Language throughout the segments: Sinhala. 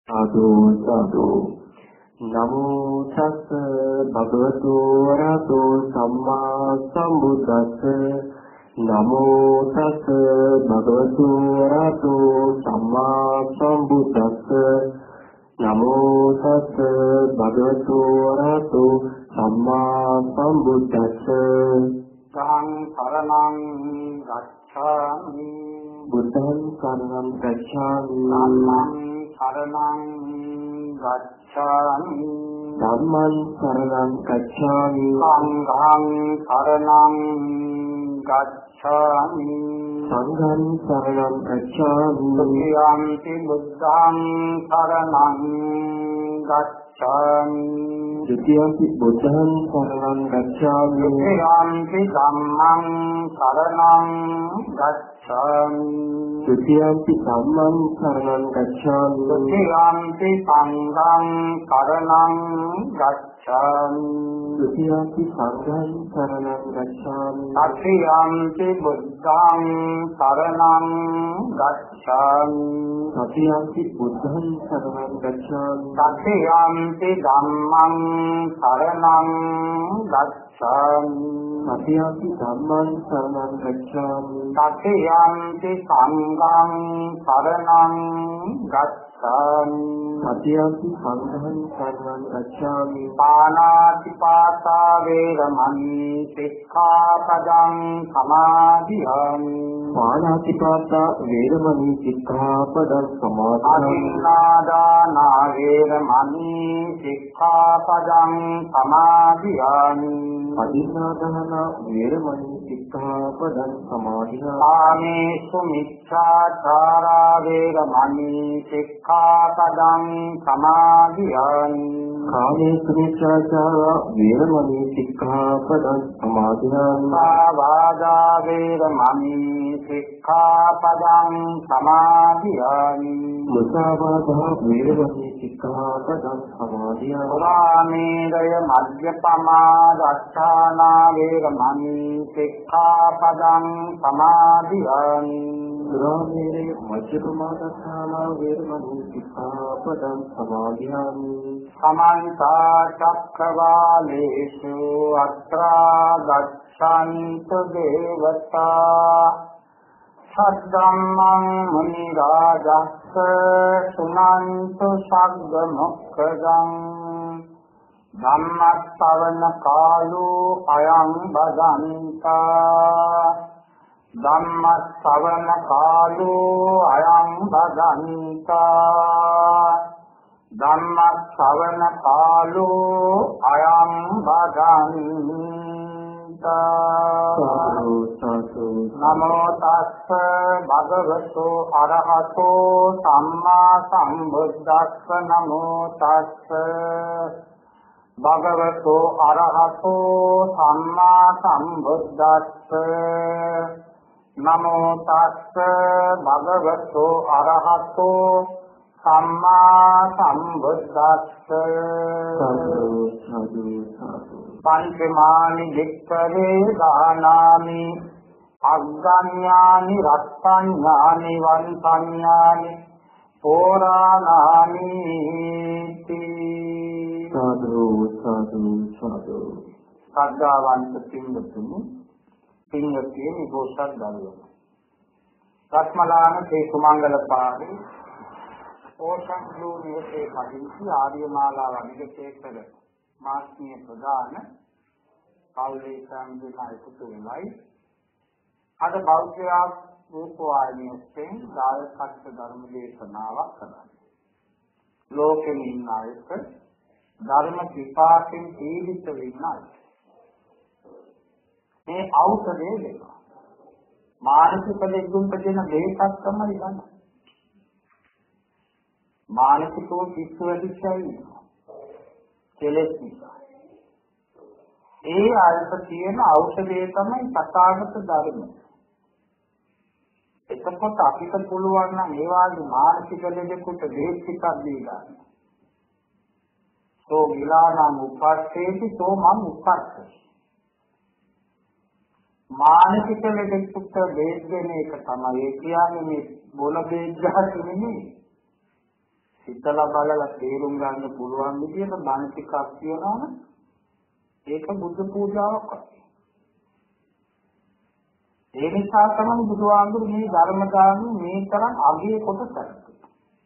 සාදු සාදු නමෝ තස් භගවතු වරහතෝ සම්මා සම්බුද්දස්ස නමෝ තස් භගවතු වරහතෝ සම්මා සම්බුද්දස්ස නමෝ තස් භගවතු වරහතෝ සම්මා සම්බුද්දස්ස සරණං ගච්ඡාමි බුද්ධං සරණං ගච්ඡාමි शरणं गच्छामि ධම්මං සරණං ගච්ඡාමි සංඝං शरणं गच्छामि සංඝං සරණං ගච්ඡාමි द्वितीयंपि बुद्धं शरणं गच्छामि द्वितीयंपि बुद्धं शरणं गच्छामि तृतीयंपि धम्मं शरणं गच्छामि द्वितीयंपि धम्मं शरणं गच्छामि तृतीयंपि संघं शरणं गच्छामि द्वितीयंपि संघं शरणं गच्छामि तृतीयंपि बुद्धं शरणं गच्छामि तृतीयंपि बुद्धं शरणं गच्छामि तृतीयंपि धम्मं शरणं गच्छामि तृतीयंपि धम्मं शरणं गच्छामि तृतीयंपि संघं शरणं गच्छामि तृतीयंपि संघं शरणं गच्छामि पानातिपाता वेरमणि सिक्खापदं समादियामि पानातिपाता वेरमणि सिक्खापदं समादियामि अतिन्नादाना वेरमणि सिक्खापदं समादियामि अतिन्नादाना वेरमणि सिक्खापदं समादियामि कामेषु मिथ्याचारा वेरमणि सिक्खापदं समादियामि कामेषु मिथ्याचारा वेरमणि सिक्खापदं समादियामि वादा वेरमणि सिक्खापदं समादियामि मुसावादा वेरमणि सिक्खापदं समादियामि पुरामेरय मद्यपमा दक्षाना वेरमणि सिक्खापदं समादियामि पुरामेरे मध्यपमा दक्षाना वेरमणि सिक्खापदं समादियामि समन्ता चक्रवालेषु अत्रा गच्छन्तु देवता सद्धम्मं मुनिराजस्य शृण्वन्तु सद्गमुक्तम् धम्मश्रवण कालो अयं भदन्ता धम्मश्रवण कालो अयं भदन्ता धम्मश्रवण कालो अयं भदन्ता नमो तस्स भगवतो अरहतो सम्मा सम्बुद्धस्स नमो तस्स भगवतो अरहतो सम्मा सम्बुद्धस्स नमो तस्स भगवतो अरहतो सम्मा सम्बुद्धस्स पंचमानि भिक्खवे दानानि अग्गण्यानि रत्तण्यानि वंतण्यानि पुराणानि साधु साधु साधु श्रद्धावंत पिंगතුනි පින්වත්නි බෝසත් දරුවෝ රත්මලාන තේ කුමංගල පාරේ ඕෂන් බ්ලූ නිවසේ පදිංචි ආර්යමාලා වනිගතේ කර මාස්මීය ප්‍රධාන කවුලේ සම්දිනා එකතු වෙනයි අද බෞද්ධ රූපවාහිනියෙන් දායකත්ව ධර්ම දේශනාවක් කරන්නේ ලෝකෙම ඉන්න අයට ධර්ම විපාකෙන් ජීවිත වෙන්නයි මේ ඖෂධය දෙනවා මානසික දෙගුම්ප දෙන දෙයක් තමයි ගන්න මානසිකව කිස්සු වැඩිචයි කෙලෙස් නිසා ඒ අල්ප තියෙන ඖෂධය තමයි සතාගත ධර්ම එතකොට අපිට පුළුවන් නම් ඒ වගේ මානසික දෙයකට දෙයක් ටිකක් දීලා සෝ විලානම් උපස්සේති සෝ මම් උපස්සේ මානසික දෙයකට දෙයක් දෙන එක තමයි ඒ කියන්නේ මේ බොන දෙයක් ගන්න නෙමෙයි හිතලා බලලා තේරුම් ගන්න පුළුවන් විදිහට බණ ටිකක් කියනවනම් ඒක බුද්ධ පූජාවක් වගේ. ඒ නිසා තමයි බුදුහාමුදුරු මේ ධර්ම දානු මේ තරම් අගය කොට කරන්නේ.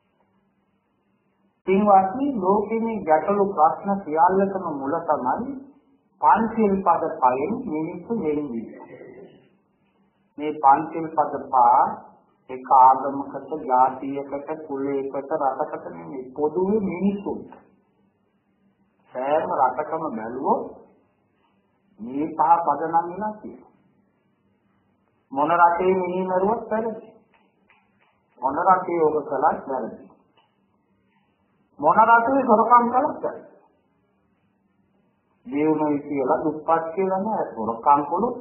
තින්වාසී ලෝකෙමේ ගැටලු ප්‍රශ්න සියල්ලටම මුල තමයි පංචිල් පද පහෙන් මිනිස්සු වෙන්නේ. මේ පංචිල් පද පහ එක ආගමකට, ජාතියකට, කුලයකට, රටකට නෙමෙයි පොදුවේ මිනිස්සුන්ට. සෑම රටකම බැලුවොත් මේ පහ පදනම් වෙනවා කියනවා. මොන රටේ මිනිහ මරුවත් වැරදි. මොන රටේ ඔබ කළත් වැරදි. මොන රටේ සොරකම් කළත් වැරදි. ජීවුනයි කියලා දුප්පත් කියලා නෑ සොරකම් කළොත්.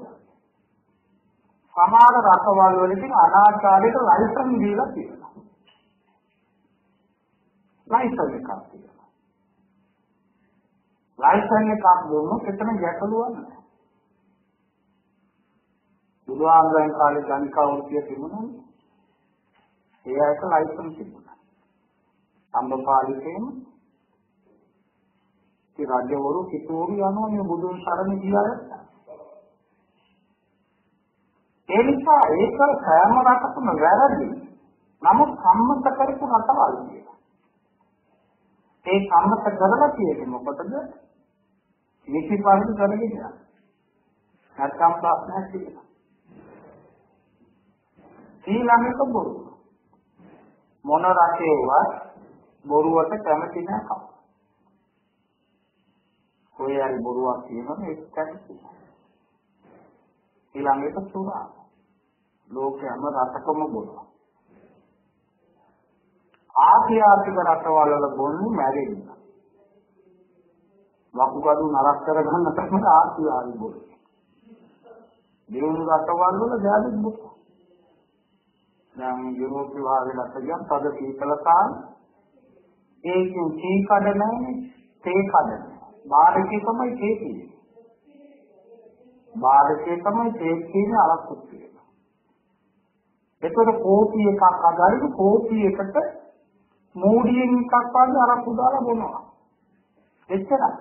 සමහර රටවල් වලදී අනාචාරයට ලයිසන් දීලා තියෙනවා. ලයිසන් එකක් තියෙනවා. ලයිසන් එකක් දුන්නොත් එතන ගැටලුවක් නෑ. බුදුආගමෙන් කාලේ ගණිකා වෘත්තිය තිබුණා. ඒ අයට ලයිසන් තිබුණා. අම්බපාලිකේම ඒ රාජ්‍යවරු කිතුවරු යනවා මේ බුදුන් සරණ ගියා. ඒ නිසා ඒක සෑම රටකම වැරදි. නමුත් සම්මත කරපු රටවල් තියෙනවා. ඒ සම්මත කරලා තියෙන්නේ මොකටද? නිසි පරිදි කරගෙන යන්න. නැත්නම් ප්‍රශ්නයක් තියෙනවා. ඊළඟට බොරු. මොන රටේවත් බොරුවට කැමති නැහැ. කොහේ හරි බොරුවක් කියනොත් ඒක කැමති. ඊළඟට සුරා. ලෝකයේම රටකම බොරුව. ආසියාතික රටවල වල බොන්නේ මැරෙන්නේ. වකුගඩු නරක කරගන්න තමයි ආසියාවේ බොරුව. දියුණු රටවල් වල ජාතික බොරුව. දැන් යුරෝපේ වාගේ රටයන් පද සීතල කාල ඒකෙන් තේ කඩ නැහැ තේ කඩ බාරකේ තමයි තේ තියෙන්නේ බාරකේ තමයි තේ තියෙන අරක්කුත් තියෙනවා ඒතකොට කෝපි එකක් අගාරින් කෝපි එකට මූඩියෙන් එකක් වගේ අරක්කු දාලා බොනවා එච්චරයි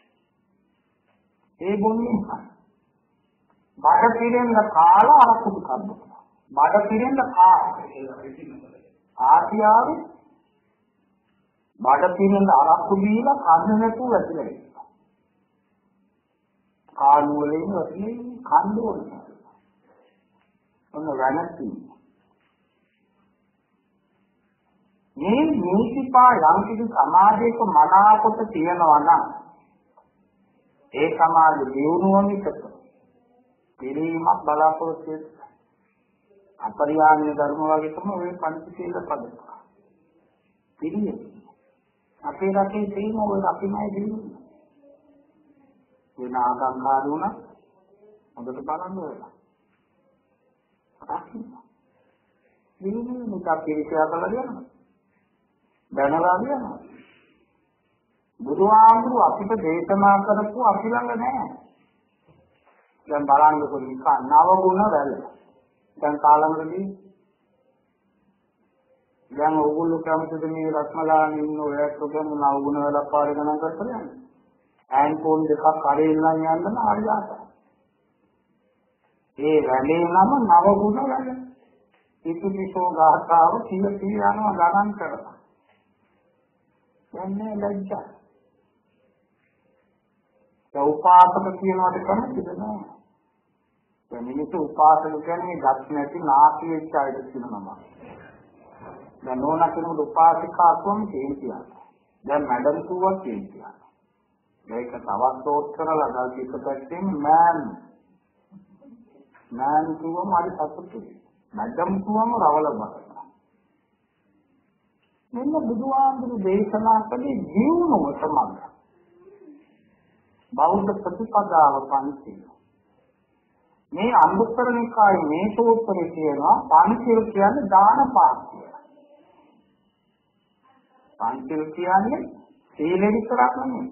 ඒ බොන්නේ බඩ පිරෙන්න කාලා අරක්කු කනවා බඩ පිරෙන්න ආසියාවේ බඩ පිරෙන්න අරක්කු දීලා කන්න නැතුව ඇතිලා ඉන්නවා. කාණු වලින් වගේ කන්න ඕනේ. ඔන්න වැනති. මේ නීතිපා යම් කිසි සමාජයක මනාකොට තියනවා නම් ඒ සමාජ දියුණුවමිකට පිළිමක් බලාපොරොත්තු අපරිහාන්‍ය ධර්ම වගේ තමයි ඔය පංචශීල පද. පිළියෙල. අපේ රටේ තියෙන ඔය අපිමයි දෙන්නේ. වෙන ආගම්කාරී උනා හොඳට බලන්න ඕන. දිනුනේ මුක පිළිචා බලලා යනවා. දැනලා යනවා. බුදුහාමුදුරුවෝ අපිට දේශනා කරපු අපි ළඟ නැහැ. දැන් බලන්නකො නිකන් නව ගුණ වැල. දැන් කාලවලදී දැන් ඕගොල්ලෝ කැමතිද මේ රත්මලාන ඉන්න ඔයත් ඔබම නවගුණ වල පාර ගණන් කරලා යන්නේ. ඈන්ෆෝන් දෙකක් කරේ ඉල්ලන් යන්න නම් ආරියාත. ඒ රැළේ නම නවගුණ වල. ඉතිපිසෝ ගාථාව සිය යනවා ගණන් කරලා. යන්නේ ලැජ්ජා. ඒ උපාසක කියනවාට කැමතිද නෑ. දැන් මිනිස්සු උපාසක කියන්නේ ගත් නැති නාටි වෙච්ච අයද කියනවා. දැන් නෝනා කෙනෙකුට උපාසිකා කොම් කියනවා. දැන් මැඩම් කිව්වා කියනවා. මේක තවත් දෝත් කරලා ගල්කිට පැත්තෙන් මෑන් කිව්වම හරි සතුටුයි. මැඩම් කිව්වම රවල බලනවා. මෙන්න බුදුහාමුදුරු දේශනා කළේ ජීවනම සමග. බෞද්ධ ප්‍රතිපදාව පන්තිය. මේ අංගුත්තර නිකායේ මේ සූත්‍රයේ කියනවා පංචිල් කියන්නේ දාන පාක්ෂිය. පංචිල් කියන්නේ සීල විතරක් නෙමෙයි.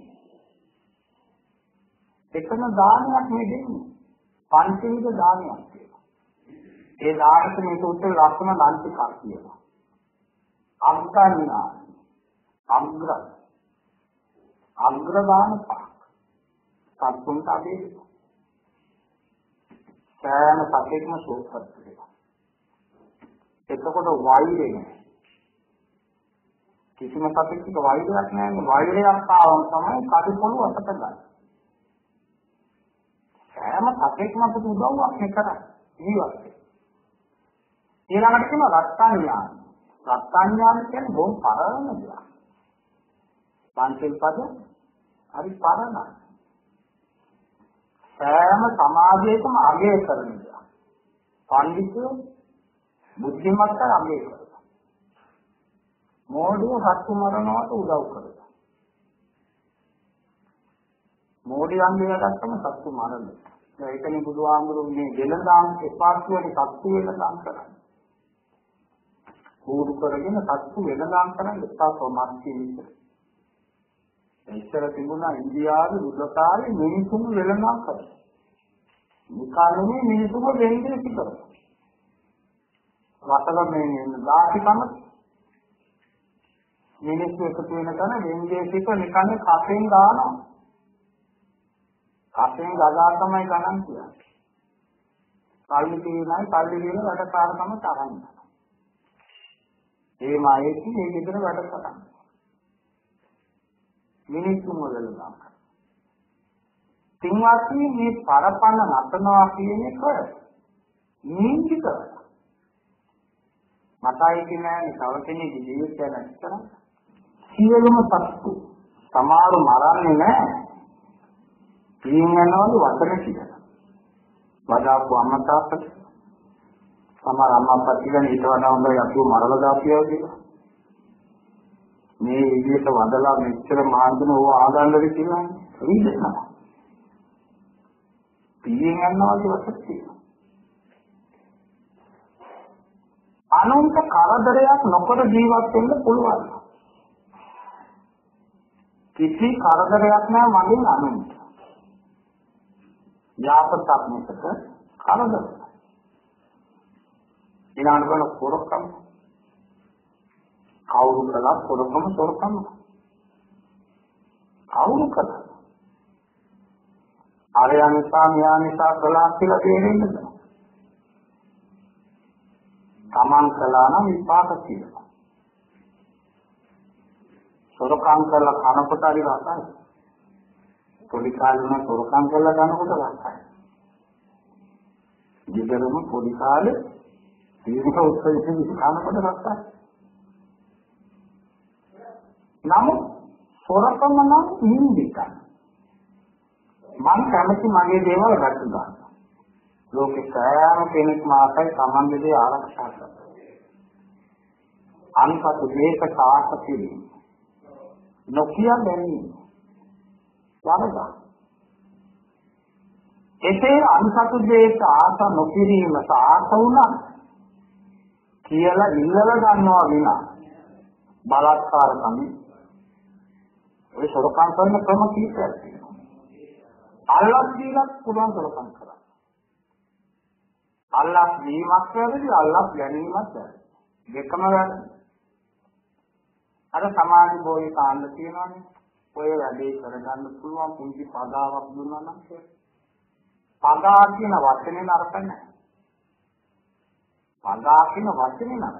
එකම දානයක් නෙමෙයි. පංචිල්ද දානයක් කියනවා. ඒ දානක මේ සූත්‍රයේ ලක්ෂණ ලංකිකක් කියනවා. අග්ගන්නා අග්‍රදාන පහක් සත්තුන්ට අදේ සෑම සතෙක්ම සෝපත් වෙනවා. එතකොට වෛරය නෑ. කිසිම සතෙක්ට වෛරයක් නෑනේ. වෛරයක් ආවම තමයි කඩපොළු අතට ගන්න. සෑම සතෙක්ම අපිට උදව්වක් කරන්නේ ජීවිතේ. ඊළඟට කියනවා රත්ත්‍ඤ්ඤාන. රත්ත්‍ඤ්ඤාන කියන්නේ බොහොම පරණ දෙයක්. පංචිල් පද හරි පරණයි. සෑම සමාජයකම අගය කරන දෙයක්. පඬිතුයෝ බුද්ධිමත් අගය කරනවා. මෝඩිය සත්තු මරණවට උදව් කරනවා. මෝඩියන්ගේ වැඩක් තමයි සත්තු මරණ. ඒකනේ බුදුහාමුදුරුවෝ මේ දෙලඳාම් එපා කියන සත්තු වෙනදාම් කරන්නේ. කෝරු කරගෙන සත්තු වෙනදාම් කරන්නේ එපා කොමත් කියන්නේ. ඉස්සර තිබුණා ඉන්දියාවේ බුද්ධකාලේ මිනිසුන් වෙලඳාම් කරා. නිකාලේ මිනිසුන් වෙන්නේ කිතර. වතලමේ දාසිකම මිනිස්සු එකතු වෙන තැන වෙන්නේ සිට නිකන් කපෙන් දානවා. කපෙන් ගගා තමයි ගණන් කියන්නේ. කල්ලි කියනයි කල්ලි කියන වැඩකාරකම තරන්න. ඒ මායේදී මේ විතර වැඩ කරන්නේ. මිනිස්සුන් වලලා. තින්වාසී මේ පරපණ නතනවා කියන එක නින්දික. මතයි කියන්නේ තව කෙනෙක් ජීවිතය නැත්තර සියලුම සත්තු සමාරු මරන්නේ නැහැ. පියනවලු වතර කියලා. වදාපු අම්මා තාත්තා සමහර අම්මා අප්පා කියන ඊට වඩා හොඳයි අපිව මරලා දාපියව කියලා. මේ විදිහට වදලා මෙච්චර මාර්ගන ඕව ආගන්නද කියලා රීදෙනවා. පියෙන් යනවා වතර. අනුන්ට කරදරයක් නොකර ජීවත් වෙන්න පුළුවන්. කිසි කරදරයක් නැහැ මගෙන් අනුන්ට. යාපතක් නැතක කරදර. ඊළඟට කරන පොරකම්. කවුරු කළා පොරකම තොරකම. කවුරු කළා. ආර්යනිසා න්‍යානිසා කළා කියලා තේරෙන්නේ නැහැ. තමන් කළා නම් විපාක තියෙනවා. සොරකම් කරලා කනකොට හරි රසයි. පොඩි කාලේ සොරකම් කරලා කනකොට රසයි. ජීවිතේම පොඩි කාලේ ජීවිත උත්සවයෙන් කනකොට රසයි. නමුත් සොරකම නම් නින්දිකයි. මම කැමති මගේ දේවල් රැක ගන්න. ලෝකේ සෑම කෙනෙක් මාසයි සම්බන්ධ දේ ආරක්ෂා කරනවා. අනිපත මේක සාර්ථක කිරීම. නොකිය ගැනීම. වරද. එසේ අනිපත දේට ආස නොකිරීම සාර්ථක වුණා කියලා ඉල්ලලා ගන්නවා විනා බලත්කාරකම් ඒ සොරකම් කරන ක්‍රම කීපයක් තියෙනවා. අල්ලස් දීලා පුළුවන් සොරකම් කරා. අල්ලාහ් දීමක් වැරදි අල්ලාහ් ගැනීමක් වැරදි දෙකම වැරදි. අර සමාධි බෝධි කාණ්ඩ තියෙනවානේ. ඔය වැඩේ කරගන්න පුළුවන් පුංචි පදාවක් දුන්නා නම් පදා කියන වචනේ නරක නැහැ. පදා කියන වචනේ නරක.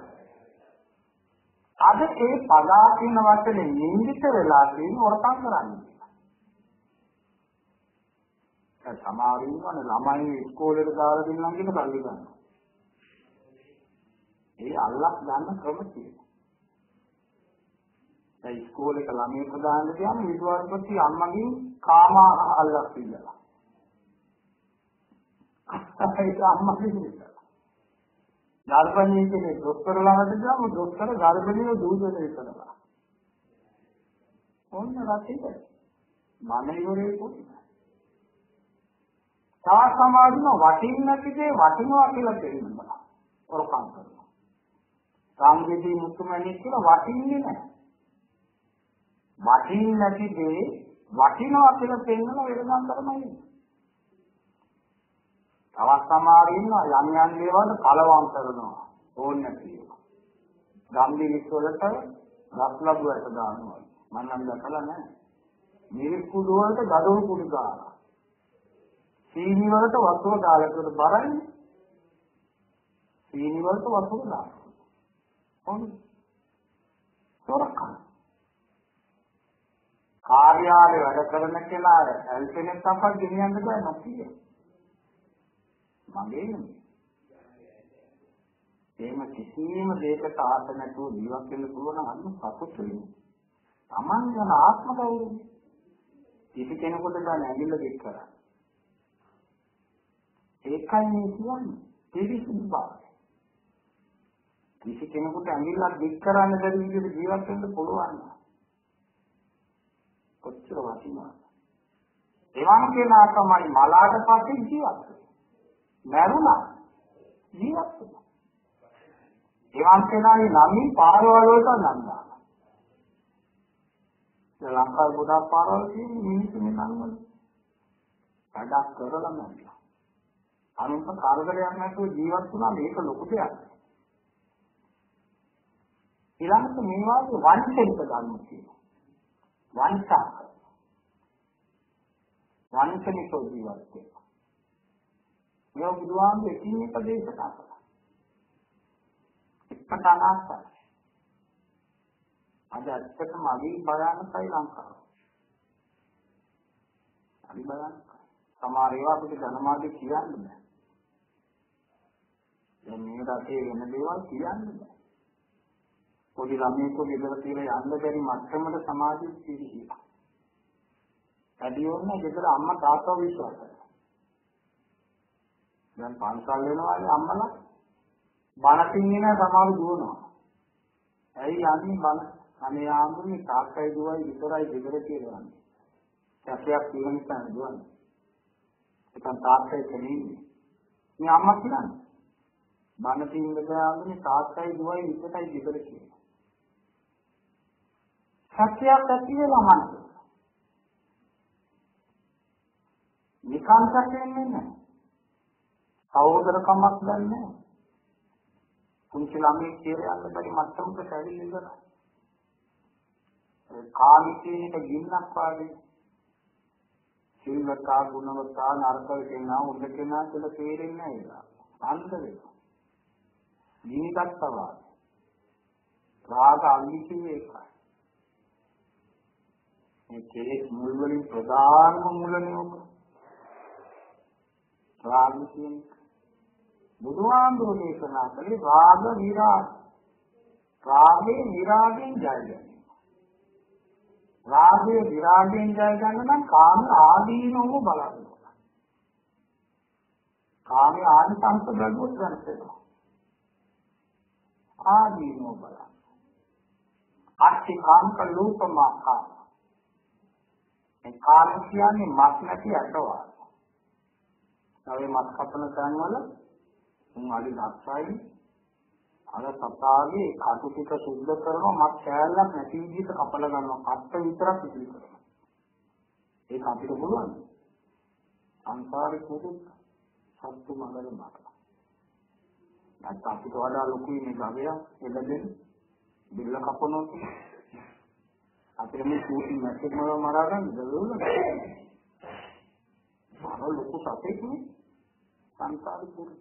අද ඒ පදා කියන වචනේ නින්දිත වෙලා තියෙන වරකම් කරන්නේ. සමාරින්වන ළමයි ඉස්කෝලේට දාලා දෙන්නම් කියන කල්ලි ගන්නවා. ඒ අල්ලස් ගන්න ක්‍රම තියෙනවා. ඒ ඉස්කෝලේට ළමයි ප්‍රදාන දෙන විද්‍යාර්ථී අම්මගෙන් කාම අල්ලස් ඉල්ලලා. ඒක අම්මගෙන් ඉල්ලලා. ගර්භණී කෙනෙක් ડોක්ටර් ළඟට ගියාම ડોක්ටර් ගර්භණීව දූෂණය කරනවා. ඕන්න රටේ මම ඉවරේ පොඩි තා සමාධිම වටින්න නැතිදේ වටිනවා කියලා තේරෙනවා. ඔරකම් කරනවා. සාංගිකී මුතුමැණික් කියලා වටින්නේ නැහැ. වටින්න නැතිදේ වටිනවා කියලා තේරෙනවා වෙනනම් කරමයි. තවත් සමාරින්න යම් යම් දේවල් කලවම් කරනවා. ඕනේ නැතිව. ගම්බිලිස් වලට රත්ලබුවට දානවා. මම නම් දැකලා නැහැ. මිරිස්කු වලට ගඩොල් කුඩු දානවා. සීනි වලට වතුර දාලා ඒකට බරන්නේ. සීනි වලට වතුර දානවා. හොඳයි. සොරකම්. කාර්යාලේ වැඩ කරන කෙනා ඇල්පෙනෙක් අපක් ගෙනියන්න බෑ නොකිය. මගේ නෙමෙයි. එහෙම කිසිම දෙයකට ආස නැතුව ජීවත් වෙන්න පුළුවන් නම් අන්න සතුට වෙන්නේ. Taman යන ආත්ම ගෞරවය. කිසි කෙනෙකුට දැන ඇඟිල්ල දෙක් කරා. ඒකයි මේ කියන්නේ. පිළිසිදු බව. කිසි කෙනෙකුට ඇඟිල්ලක් දෙක් කරන්න බැරි විදිහට ජීවත් වෙන්න පුළුවන්. කොච්චර වටිනවද? එවන් කෙනා තමයි මලාට පස්සේ ජීවත් වෙන්නේ. මරුණා ජීවත් වෙනවා. එවන් කෙනාගේ නමින් පාරවල් වලට නම් දානවා. ඒ ලංකාවේ ගොඩාක් පාරවල් තියෙන මිනිස්සුනේ නම් වල. වැඩක් කරලා නැහැ. අනුන්ට කාර්යයක් නැතුව ජීවත් වුණා මේක ලොකු දෙයක්. ඊළඟට මේ වාගේ වංචනික ධර්ම තියෙනවා. වංචනික ජීවත් වෙනවා. මේ බුදුහාමුදුරුවෝ එකින් එක දේශනා කළා. එක්කට අනාස්සයි. අද ඇත්තටම අලි භයානකයි ලංකාව. අලි භයානකයි. සමහර ඒවා අපිට ජනමාධ්‍ය කියන්න බෑ. දැන් මේ රටේ වෙන දේවල් කියන්න බෑ. පොඩි ළමයෙකු ගෙදර තියලා යන්න බැරි මට්ටමට සමාජෙ පිළිහිලා. ඇදී වුණා ගෙදර අම්මා තාත්තා විශ්වාස කරනවා. දැන් පන්සල් වෙනවානේ අම්මලා බණකින් ඉන්න සමහර දුවනවා. ඇයි යන්නේ බණ? අනේ ආම්බුනේ තාත්තයි දුවයි විතරයි ගෙදර කියලා යන්නේ. සැකයක් තියෙන නිසා දුවන්නේ. ඒකන් තාත්තයි කෙනෙන්නේ. මේ අම්මා කියන්නේ බණ තින්න ගාන්නේ තාත්තයි දුවයි විතරයි ගෙදර කියලා. සැකයක් ඇති වෙලා මනස. නිකන් සැකෙන්නේ නැහැ. සහෝදරකමක් නැහැ. කුංචි ළමයි කියලා යන්න බැරි මට්ටමකට ඇවිල්ලා ඉඳලා. කාමිකේක ගින්නක් වාගේ සිල්වතා ගුණවතා නරකව කෙනා උඩ කෙනා කියලා තේරෙන්නේ නැහැ. අන්ත වෙනවා. නිවිගත්තා. රාග අල්ලිකේ එකයි. මේ කෙලෙස් මුල් වලින් ප්‍රධානම මුලනේ ඔබ. රාග කියන්නේ බුදුහාමුදුරුවෝ දේශනා කළේ රාග විරාග. රාගේ විරාගයෙන් ජය ගන්න. රාගයේ විරාගයෙන් ජය ගන්න නම් කාම ආදීනව බලන්න. කාමයේ ආනිසංස බැලුවොත් ගන්නවා. ආදීනව බලන්න. අට්ඨි කාමක ලෝකමාකා. ඒ කාම කියන්නේ මස් නැති අටවා. තවේ මස් කපන තැන්වල අලි ලක්ෂයි අර සතාගේ කටු ටික සුද්ධ කරනවා මත් කෑල්ලක් නැති විදිහට කපලා ගන්නවා කට්ට විතරක් ඉතිරි කරනවා ඒක අපිට පුළුවන් සංසාරේ කුදුත් සත්තු මඟල මාතලා නැත්නම් අපිට වඩා ලොකුයි මේ ගවයා එළදෙන බිල්ල කපනොත් අපිට මේ කූටි මැස්සෙක් මරා ගන්න දරුවල මොන ලොකු සතෙක් නේ සංසාරේ කුදුත්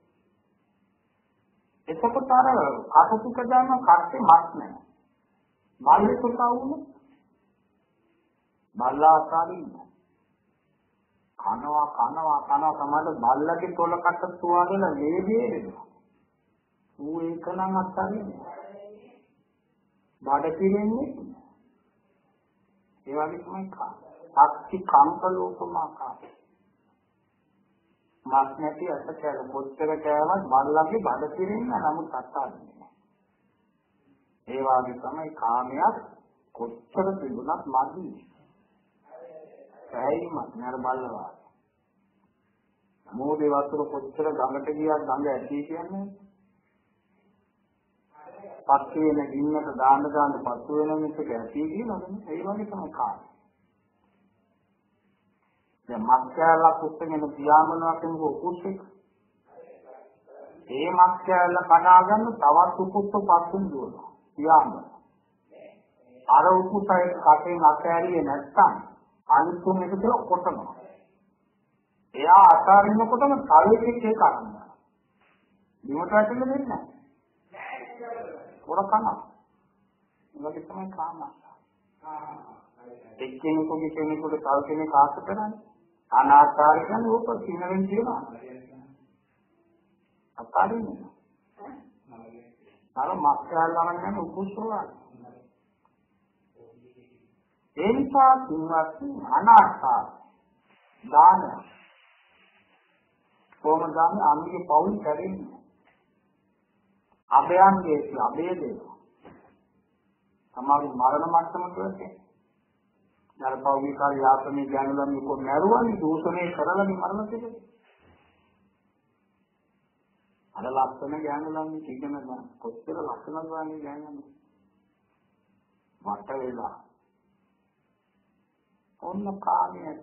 එතකොට අර කටුක දාන කට්ටේ මස් නැහැ. මල්ලේ කොටවුනේ බල්ලාකාරින් කනවා තමයි බල්ලගේ තොල කට තුවාගෙන ලේබේ වෙනවා. ඌ ඒක නම් අත්හරින්නේ. බඩ පිරෙන්නේ. ඒ වගේ තමයි අක්ටි කම්පලෝපමාකා. මස් නැති අත කැල කොච්චර කෑවත් බල්ලගේ බඩ පිරෙන්නේ නමුත් අත්හරින්නේ. ඒ වගේ තමයි කාමයක් කොච්චර තිබුණත් මදි. ඇයිමත් නර බල්ලවා. මොහොතේ වතුර කොච්චර ගඟට ගියත් ගඟ ඇටි කියන්නේ. පස්සු වෙන ගින්නට දාන්න පස්සු වෙන මිසක ඇටි කියනවනේ. ඒ වගේ තමයි කාමය. දැන් මක්කැලක් උස්සගෙන තියාමනවා කෙනෙක් උකුස්සෙක්. ඒ මක්කැල කඩා ගන්න තවත් උකුස්ස පස්සෙන් දුවනවා. තියාමන. අර උකුසයි කටේ නැකෑරියේ නැත්තම් අනිත්තුම එක කියලා කොටනවා. එයා අතාරින්නකොටම තව එකෙක් ඒක අරනවා. දිවට වැටෙන්න දෙන්නේ නැහැ. පොර කනවා. ඒක තමයි කාම. එක්කෙනෙකුගේ කෙනෙකුට තව කෙනෙක් ආස කරන්නේ. අනාකාරී කියන්නේ ඕක සිනවෙන් කියනවා. අතාරින්නේ. අර මක්ඛාලවන්න යන උකුසෝලා. ඒ නිසා තුන්වත් අනාකාර දාන කොමදාන අනුගේ පවුල් කැරෙන්නේ. අභයන්ගේ අභය දෙනවා. සමහර මරණ මට්ටමට වෙන්නේ. නරපෞවි කාර්ය යාපනයේ ඥානලම් කො මරුවන්නේ දූෂණය කරලා මරණ දෙන්නේ. අර ලක්ෂණ ඥානලම් කිගෙන ගන්න කොච්චර ලක්ෂණ ගානේ ඥානලම් මට වෙලා ඔන්න කාමයේ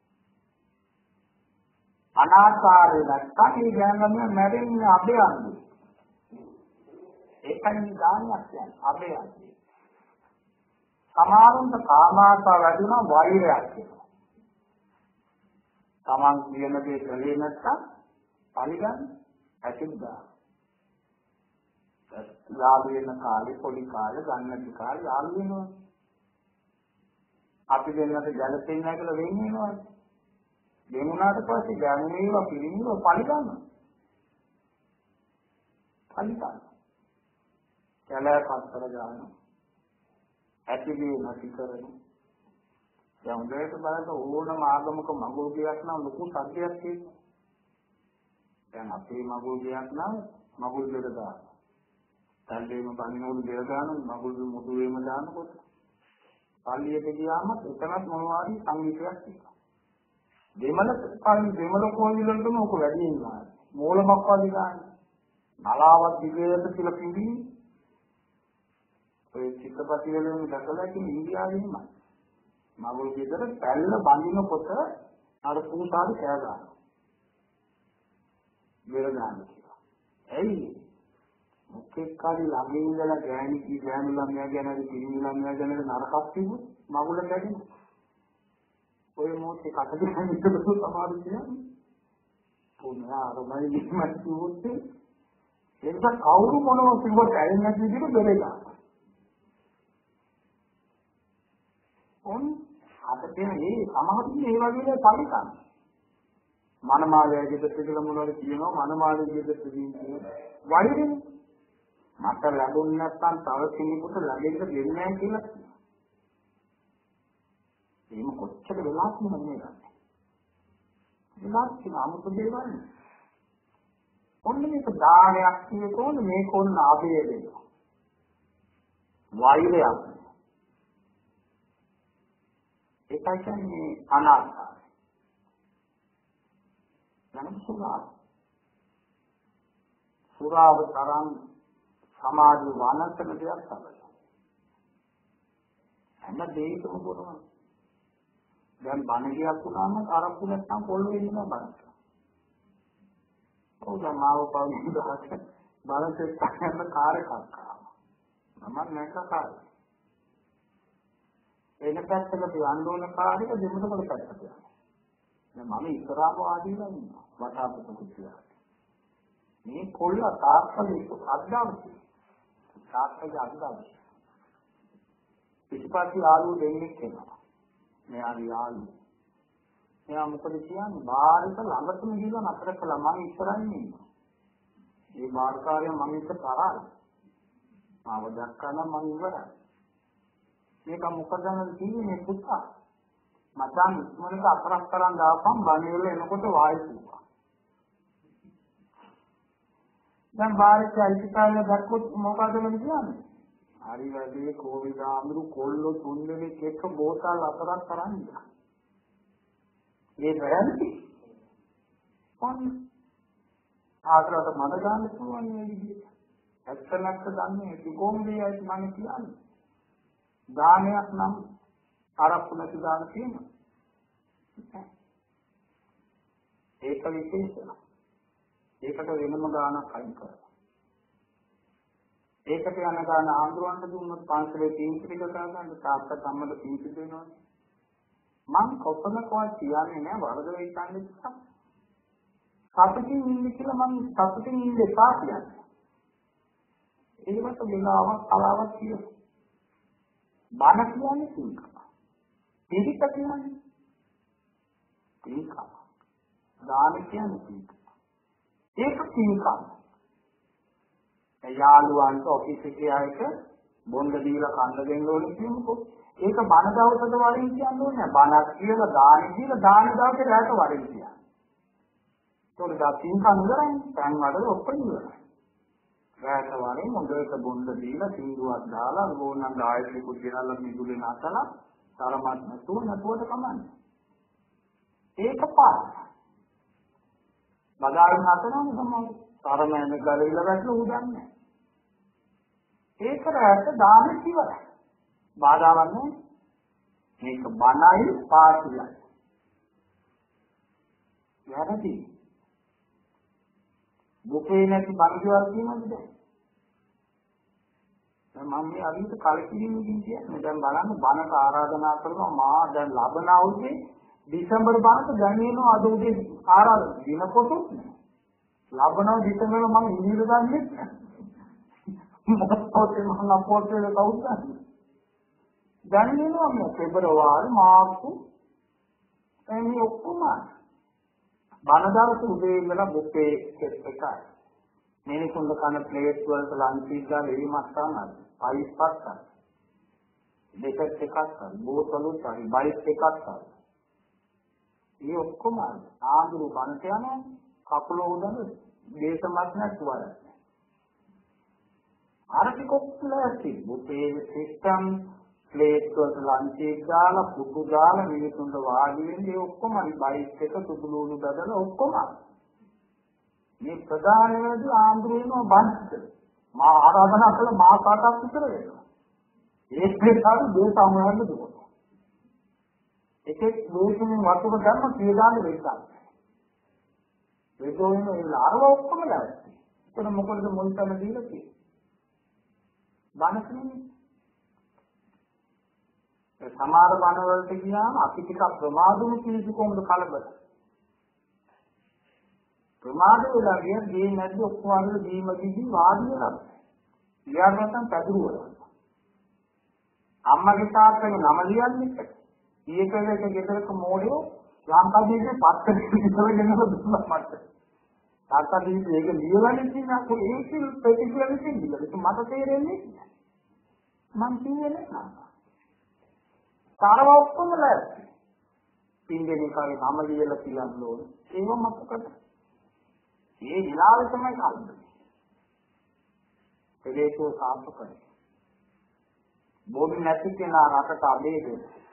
අනාකාරය නැත්නම් මේ ඥානලම් මැරෙන්නේ අභයන්නේ. ඒකයි දානයක් කියන්නේ අභයන්නේ. සමාරුන්ට කාමාශාව වැඩිනවා වෛරයක් කියනවා. තමන් කියන දේ කලේ නැත්තම් පරිගන්න ඇතිදා. ලාභ වෙන කාලේ පොඩි කාලේ ගන්නති කාලේ යාළු වෙනවා. අපි දෙන්නට ජලතෙන් නැහැ කියලා වෙන්නේ නේද? දෙමුණාට පස්සේ ගැමුණේවා පිළිමිව පරිගන්න. පරිගන්න. කැලෑපත් කර ගන්නවා. ඇතිදී නැති කරන. දැන් උදේට බලන්න ඕනම ආගමක මඟුල් ගියක් නම් ලොකු සත්‍යයක් තියෙනවා. දැන් අපේ මඟුල් ගියක් නම් මඟුල් දෙක දාන. තල්ලේම බණිනෝඩු දෙක දාන මඟුල් මුදුවේම දානකොට පල්ලියට ගියාම එතනත් මොනවාරි සංගීතයක් තියෙනවා. දෙමළ කෝවිලෙන්ම ඔක වැඩි වෙනවා. මූලමක් වගේ ගන්න. නලාවක් දිගට කියලා පිළි ඔය චිත්තපති වලින් දැකලා ඉතින් ඉන්දියාවේ ඉන්නවා. මගුල් ගෙදර පැල්ල බඳිනකොට අර පුතාට කෑ ගන්නවා. මෙර ගන්න කියලා. ඇයි? මොකෙක් කාලේ ළඟ ඉඳලා ගෑණි ළමයා ගැනද පිරිමි ළමයා ගැනද නරකක් තිබුණ මගුල ගැගෙන. ඔය මොකේ කටදෙන්න ඉස්සරහ සමාරු කියන්නේ. පුනා රොමයි ඉස්මත් කිව්වොත් ඒක කවුරු මොනවා කිව්වත් ඇලෙන්නේ නැති විදිහට බෙරේලා. ඔන්න අපිට මේ සමහරින් මේ වගේ පරිකම් මනමාලයේ දෙපැත්ත කියලා මොනවද කියනවා මනමාලයේ දෙපැත්ත කියන්නේ වෛරෙන්නේ මට ලැබුණ නැත්නම් තව කෙනෙකුට ලැබෙන්න දෙන්නේ නැහැ කියලා කියනවා. එහෙම කොච්චර වෙලාවක් නෙමෙයි නේද? වෙලාවක් කියන අමුතු දේවල්. ඔන්න මේක දානයක් කියනකොට මේක ඔන්න ආභය දෙනවා. වෛරයක්. ඒකයි කියන්නේ අනාත්මයි. නම් සුරාව තරම් සමාජ වනතන දෙයක් තමයි. හැම දෙයකම බොනවා. දැන් බණ කියක් වුණාම ආරම්භු නැත්නම් පොල් වෙන්නේ නැහැ බණ. ඔව් මාව පවුනේ දහක බලත් එක්කම කාර්ය කරනවා. මම නැක කාර්ය. එන පැත්තකට යන්න ඕන කාර්යක දෙමුදකට පැත්තට යනවා. දැන් මම ඉස්සරහම ආදීලා ඉන්නවා. වටාපිට කුටියක්. මේ කොල්ල තාත්තගේ අද්දාවති. තාත්තගේ අද්දාවති. පිටිපස්සේ ආලු දෙන්නේ කෙනා. මෙයාගේ ආලු. එයා මොකද කියන්නේ? බාහිරට ළඟටම ගිහලා නතර කළා මම ඉස්සරහින් ඉන්නවා. මේ බාහිරකාරය මම ඉස්ස තරහයි. ආව දැක්කම මම ඉවරයි. මේක මොකද කියන්නේ මේ පුතා? මචං ඉක්මනට අපරක් කරන් දාපම් බණේල එනකොට වායිතුවා. දැන් බාහිරට අයිතිකාරය දැක්කොත් මොකද කියන්නේ? හරි වැඩි කොවිඩ් ආඳුරු කොල්ලෝ තුන් දෙනෙක් එක්ක බෝතල් අතරක් කරන්නේ. මේ වැරදි. කොන් ආතරට මඩ ගන්න පුළුවන් මේ විදිහට. ඇත්තනක්ද දන්නේ දුකොම්බේ ඇයි මම කියන්නේ. දානයක් නම් ආරක්ෂු නැති දාන තියෙනවා. ඒක විශේෂයි. ඒකට වෙනම දානක් අයින් කරනවා. ඒකට යන ගාන ආන්දරවන්ට දුන්නොත් පන්සලේ තීන්දුව ටික කරගන්න තාත්තා අම්මට තීන්දුව දෙනවා. මං කොපමණකවත් කියන්නේ නෑ වරද වෙයි කන්නේ. සතුටින් ඉන්න කියලා මං සතුටින් ඉන්න එපා කියන්නේ. ඒකට වෙලාවක් කලාවක් කියලා. බණ කියන්නේ පින්කම. පිළික කියන්නේ පින්කම. දාන කියන්නේ පින්කම. ඒක පින්කම. යාළුවන්ට ඔෆිස් එකේ ආයත බොණ්ඩ දීලා කන්න දෙන්න ඕනේ කියමුකෝ. ඒක බණ දවසට වරින් කියන්න ඕනේ. බණක් කියලා දාන දීලා දාන දවසේ රැට වරින් කියන්න. ඒකට දා පින්කම් කරන්නේ. දැන් වල ඔක්කොම ඉවරයි. රැට වරින් මොඳේක බොණ්ඩ දීලා සිංදුවක් දාලා ඕනනම් ආයතන කුජිරල්ල මිදුලේ නැතලා තරමත් නැතුව නැතුවට කමන්නේ. ඒක පාර. බදාගෙන නැතනම තමයි තරමෙන් ගලවිලා වැටලා උදන්නේ. ඒක රැට දාන ඉවරයි. බාධාවක් නෑ. මේක බණයි පාටියයි. යහපති. බුකේ නැති බණිවල් කියනද දැන්? මම මේ අවිත කලකිරීමකින් කියන්නේ දැන් බලන්න බණට ආරාධනා කරනවා මා දැන් ලබන අවුරුද්දේ දෙසැම්බර් බණට ගණේනවා අද උදේ ආරාධනා දිනකොටත් නෑ. ලබන දෙසැම්බර් මම ඉංග්‍රීසි දන්නේ නෑ. මොකක්ද මම අපෝටේ කවුද? ගණේනවා මේ පෙබරවාරි මාර්තු එන්නේ ඔක්කොම බණ දවසේ උදේ ඉඳලා බුෆේ එකයි. මිනිසුන්ට කන ප්ලේට් වලට ලන්ච් දීලා එීමක් තමයි. අයිස් පස්සක්. දෙකක් එකක් තමයි. බෝතලුත් හරි බයිස් එකක් තමයි. මේ ඔක්කොම ආඳුරු බණට යන කකුල උඩම දේශමත් නැතුවද. ආර්ථික ඔක්කොලැටි බුෆේ සිස්ටම් ප්ලේට් වලට ලන්ච් එක දාලා පුතු දාලා මිනිසුන්ට වාඩි වෙන්නේ ඔක්කොම බයිස් එක සුදුලුණු බදලා ඔක්කොම මේ ප්‍රධානමදී ආන්දරේනෝ බන්ත් මා ආරාධනා කළ මා කාටක් විතර වෙනවා. ඒකේ සාදු දේශාමයන්ද දුක. එකෙක් දෝෂෙන් වතුර ගන්න පියදාන වෙයිසා. ඒකෝනේ ඒ ලාරව ඔක්කොම දාලා. ඒක මොකද මොන්තන දීලා තියෙන්නේ. බණසනේ සමහර බණ වලට ගියාම අපි ටිකක් ප්‍රමාදුණු කීසු කොහොමද කලබල. ප්‍රමාද වෙලා ගියේ නැද්ද ඔක්කොම අර දීමකින් වාඩි වෙලා. ඊයන්වතන් පැදුරුවා. අම්මගේ තාත්තගේ නම ලියන්නේ. ඊයකලක ගෙදරක මෝඩයෝ යාම්පදීගේ පත්තේ ඉස්සරගෙන දුන්නා මට. තාත්තා දීලා ඒක ලියවන්නේ තියෙනවා ඒක ප්‍රතික්‍රියාවෙන් ඉන්නේ. ඒක මට තේරෙන්නේ නැහැ. මං කියන්නේ නැහැ. තරව ඔක්කොම ලැබි. පින්දෙනේ කාගේ නම ලියලා කියන්න ඕනේ. ඒව මතකට. මේ විලාසය තමයි කල්පන්නේ. ඒකෝ සාපකයි. බෝධි නැති කෙනා රටට අබේද.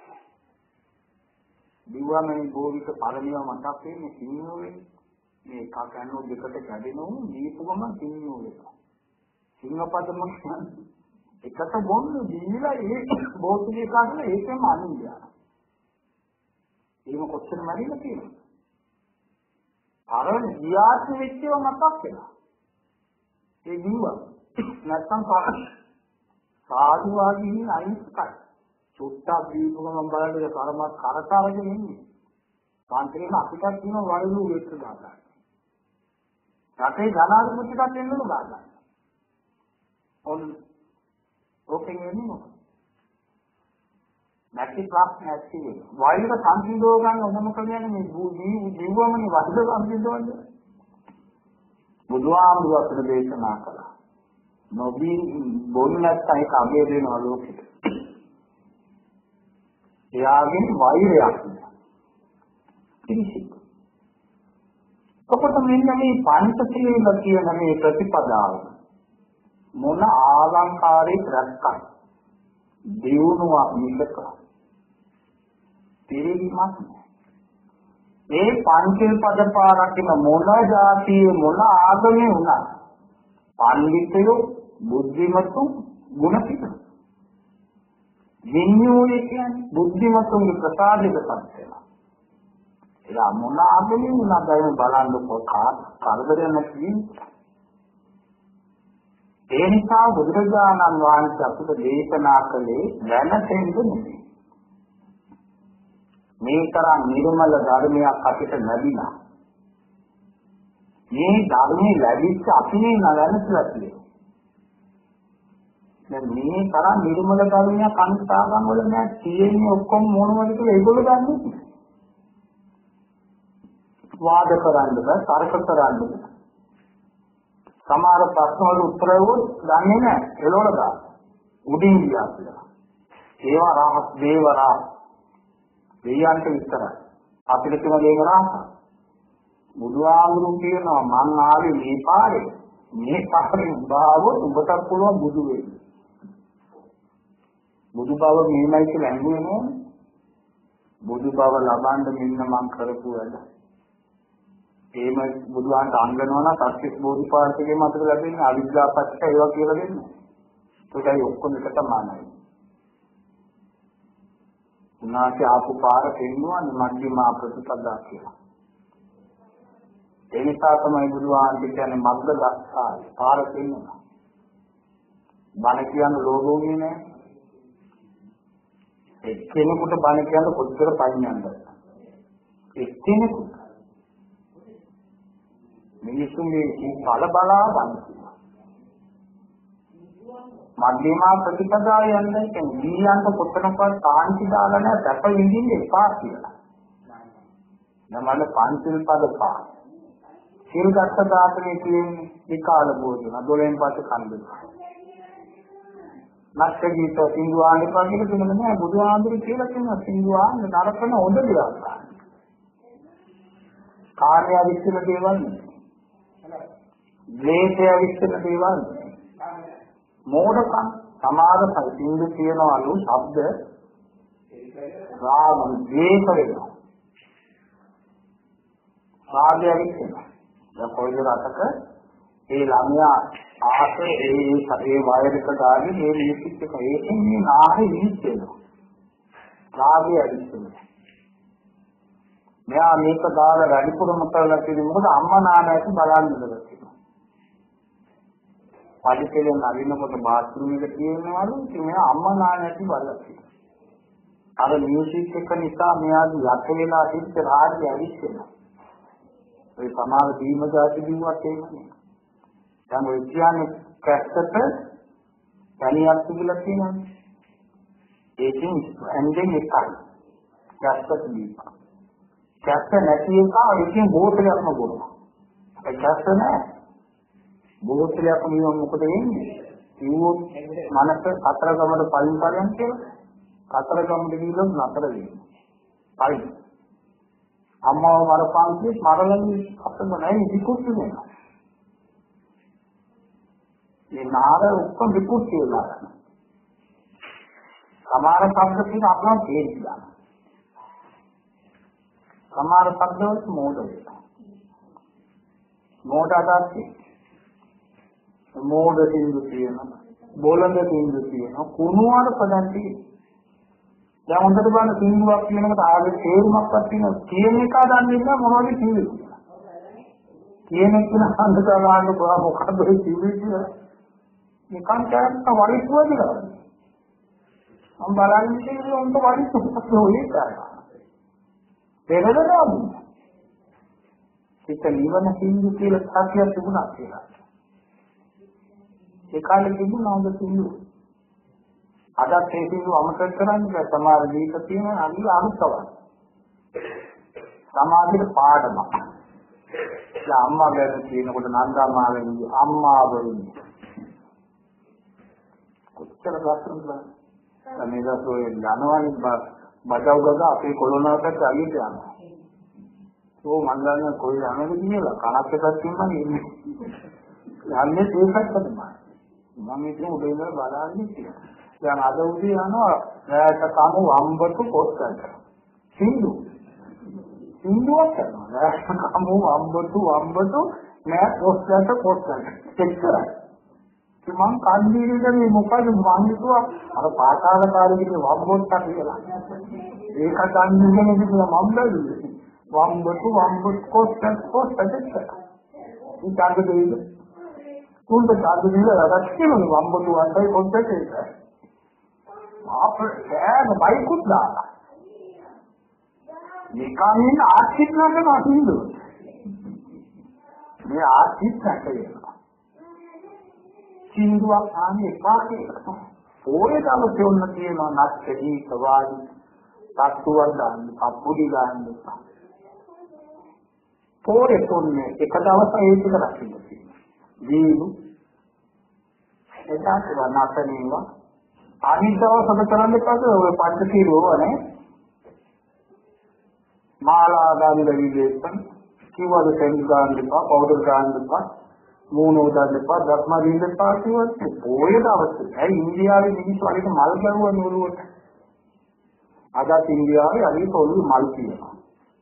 දිවමනේ බෝධික පරිණිය මතක් වෙන්නේ සිංහෝ වෙන්නේ. මේ කකන්නෝ දෙකට කැඩෙනෝ දීපු ගමන් සිංහෝ වෙනවා. සිංහපදම කියන්නේ එකට බොන්න දීලා ඒ බෝධිගේ කාගෙන ඒකම අනින්දියා. ඒක කොච්චර මරින්න තියෙනවද? අරන් ගියාත් වෙච්චව මතක් වෙනවා. ඒ ජීව නැත්තම් සාදු වාගින් අයිස්කයි. චුට්ටක් දීපුවම බලන්න කර්මත් කරතරගෙන ඉන්නේ. පාන්තිරේම අපිටත් තියෙන වයලු වෙච්ච දාලා. රටේ ජනාධිපතිට දෙන්නු දාලා. ඔන්න ඕකෙන් එන්නේ මොකක්ද? නැති ප්‍රශ්න ඇති වෙනවා. වෛර සංසිඳව ගන්න ඕනම කියන්නේ මේ ජීවමනේ වෛර සංසිඳවන්නේ. බුදුආමර අපිට දේශනා කළා. නොබී බොන්නත් ඒක අගේ දෙනවා ලෝකෙට. එයාගෙන් වෛරයක් කිසිත්. ඔකට මෙන්න මේ පංචශීල කියන මේ ප්‍රතිපදාව මොන ආලංකාරයේ රැක්කයි. දියුණුවක් මිසක තේරීමක් මේ පංචේල් පද පාරකින මොන જાතිය මොන ආගමේ වුණත් පඬිතුයෝ බුද්ධිමතු ගුණපිට විඤ්ඤෝණය කියන්නේ බුද්ධිමතුන්ගේ ප්‍රසාදයකපත් වෙනවා. එලා මොන ආගමේ වුණත් අය බලන්න පොත කරදරයක් නැති ඒ නිසා බුදුරජාණන් වහන්සේ අපට දේශනා කළේ දැනටෙන්න නෙමෙයි. මේ තරම් නිර්මල ධර්මයක් අපිට ලැබිලා. මේ ධර්මයේ ලැබිච්ච අපි මේ නැවැළඳලා තියෙනවා. දැන් මේ තරම් නිර්මල ධර්මයක් අනිත්‍යගම් වල නෑ තියෙන්නේ ඔක්කොම මොනවද කියලා ඒගොල්ලෝ දන්නේ නැහැ. වාද කරන්න බෑ, තර්ක කරන්න බෑ. සමහර ප්‍රශ්න වල උත්තර දන්නේ නැහැ. එළවල දාන්න. උඩින් ගියා කියලා. ඒවා රහස් දේවරා දෙයයන්ට විතරයි. අපිට කියන දේවරා බුදුආගම කියනවා මං ආවේ මේ පාරේ. මේ පාරේ බාවොත් උඹට පුළුවන් බුදු වෙන්න. බුදු බව මෙහෙමයි කියලා ඇඟුවේ නෝ. බුදු බව ලබන්න මෙන්න මං කරපු වැඩ. එහෙම බුදුහාන්ට අංගනවා නම් සත්‍ය බෝධිපාක්ෂිකේ මතක ලැබෙන්නේ අවිද්‍යාපත්‍ය ඒවා කියලා දෙන්නේ. ඒකයි ඔක්කොම එක තමයි. උනාගේ ආපු පාර පෙන්නුවා මධ්‍යමා ප්‍රතිපදා කියලා. ඒ නිසා තමයි බුදුහාන්ට කියන්නේ මග්ග දක්ෂා පාර පෙන්නුවා. බණ කියන ලෝභෝගේ නෑ. එක්කෙනෙකුට බණ කියන්න කොච්චර පයින්නද? එක්කෙනෙකුට මිනිසුන්ගේ බල බලා ගන්න. මධ්‍යමා ප්‍රතිපදාව යන්නේ කියන්නේ ඊයන්ට කොතනකවත් කාන්ති දාලා නැහැ දැප විඳින්න එපා කියලා. නමල පංචිල් පද පහ. සීල් ගත්ත දාතනේ කියන්නේ විකාල භෝජන 12න් පස්සේ කන්දේ. නැත්නම් සිංහාණි වගේ දෙන්න නෑ බුදුහාමුදුරු කියලා කියන සිංහාණි නරකන හොඳ දෙයක්. කාර්ය අවිස්සන දේවල් ද්වේෂය විශ්ල දේවල් මෝඩකම් සමාද සින්දු කියනවලු ශබ්ද රාග ද්වේෂ වෙනවා රාගය විශ්ල දැන් කොයිද රටක ඒ ළමයා ආසේ ඒ වයරක ගානේ මේ මිනිස්සුත් එක ඒකෙන් මේ ආහේ විශ්ලෙනවා රාගය විශ්ල මෙයා මේක දාලා වැඩිපුරම කරලා තියෙන්නේ මොකද අම්මා නානයට බලන්න ඉඳලා තියෙනවා. පරිසරයෙන් අරිනකොට බාත්රූම් එක තියෙනවලු මෙයා අම්මා නානයට බලලා තියෙනවා. අර මියුසික් එක නිසා මෙයාගේ යට වෙලා ඉච්ච රාගය ඇවිස්සෙනවා. ඒ සමාන දීම જાති දිනුවත් එන්නේ. දැන් ඔය කියන්නේ කැස්සට තනියක් තිබිලා තියෙනවානේ. ඒකෙන් එන්ජින් එකයි. කැස්සට දීපා. කැස්ස නැති එක එකෙන් බෝතලයක්ම බොනවා. ඒ කැස්ස නැහැ. බෝතලයක් නියම මොකද වෙන්නේ? කිව්වොත් මනස කතරගමට පයින් පරියන් කියලා. කතරගමට ගිහින් නතර වෙනවා. පයින්. අම්මව මරපාන්තිය මරලන්නේ අපිම නැහැ විකුට්ටු වෙනවා. මේ නාර ඔක්කොම විකුට්ටු වෙනවා. සමහර શબ્ද තියෙන අපලම් තේරිලා. සමහර શબ્දවල මෝඩ වෙනවා. මෝඩතාවයි. මෝඩ සින්දු කියනවා. බෝලඳ සින්දු කියනවා. කුණුවර පදන්ති. දැන් හොඳට බලන්න සින්දුවක් කියනකොට ආගේ තේරුමක්වත් තියෙනවා. කියන එක දන්නේ නැහැ මොනවද කියන්නේ. කියන එක හන්දතාවාන්න මොකක්ද ඒ කියන්නේ. නිකන් කියන්න වරිස්සුවද කියලා. මම බලන්නේ කියන්නේ උන්ට වරිස්සුවක් නොවේ කරා. පෙරදරාම සිත නිවන සින්දු කියලා සත්‍යයක් තිබුණා කියලා. ඒ කාලේ තිබුණා හොඳ සින්දු. අදත් ඒ සින්දු අමතක කරන්නේ සමහර දීක තියෙන අනිත් අනුසව. සමාජයේ පාඩමක්. ඒ අම්මා ගැන කියනකොට නන්දාමාවෙන් අම්මා වරුනේ. කොච්චර ලස්සනද? සමේදසෝ යනවනේ බඩවගද අපේ කොළොනකට අලියට යනවා. ඕ මන් දන්නේ කොයි යනවද කියලා කනක් එකක් තියෙනවා ඉන්නේ. යන්නේ ඒකත් තමයි. මම ඉතින් උදේ ඉඳලා බලන්නේ කියලා. දැන් අද උදේ යනවා රැයට කමු වම්බතු පොත්කට. සින්දුවක් කරනවා. රැයට කමු වම්බතු නෑ පොත්කට. චෙක් කරා. මම කන්දීරින්ද මේ මොකද මම හිතුවා අර පාඨාල කාලේ වම්බොට්ට කියලා. ඒක කන්දීරින්ද කියලා මම බැලුවේ. වම්බොට්ට කොස්ට දෙක. ඉතින් දෙයිද? උන්ට සාදු දීලා රැස්කෙම වම්බතු වන්ටයි කොන්ටේ ඒක. අපේ බයිකුත් දාලා. නිකන් ආර්ථික නටන අහිඳු. මේ ආර්ථික නටන. සින්දුවක් ආන්නේ පාටේ. ඕනේ තම තෝන්න තියෙනවා නැත්කදී සවාදි තත්ත්වයක් දාන්න අපුඩි දාන්න. පොරේ තොන්නේ එක දවසක් ඒක රකින්න තියෙනවා. දීනු එදාට වනාතනේවා අනිත් දවසක කරන්න එපාද ඔය පංචශීලෝවනේ මාලා දාන දෙවියන් කිව්වද සෙන් ගන්න එපා පවුඩර් ගන්න එපා මූණෝ දාන්න එපා ධර්ම දින්න එපා කිව්වත් ඔය දවසේ ඇයි ඉන්දියාවේ මිනිස්සු අනිත් මල් ගැහුවා නෝරුවට අදත් ඉන්දියාවේ අනිත් ඔළුව මල් කියනවා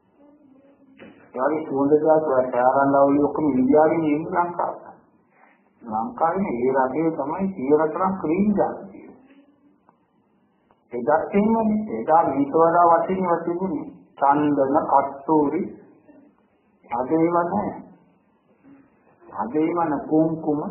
ඒවගේ සුවඳ දාලා ටාරන්ලවලි ඔක්කොම ඉන්දියාවේ ඉන්න ලංකාවේ ඒ රටේ තමයි 100ක් ක්‍රීම් දාන්නේ එදත් තියෙන්නේ එදා මේක වඩා වටිනවා තිබුණේ චන්දන කස්තූරි අදේව නැහැ අදේවන කුංකුම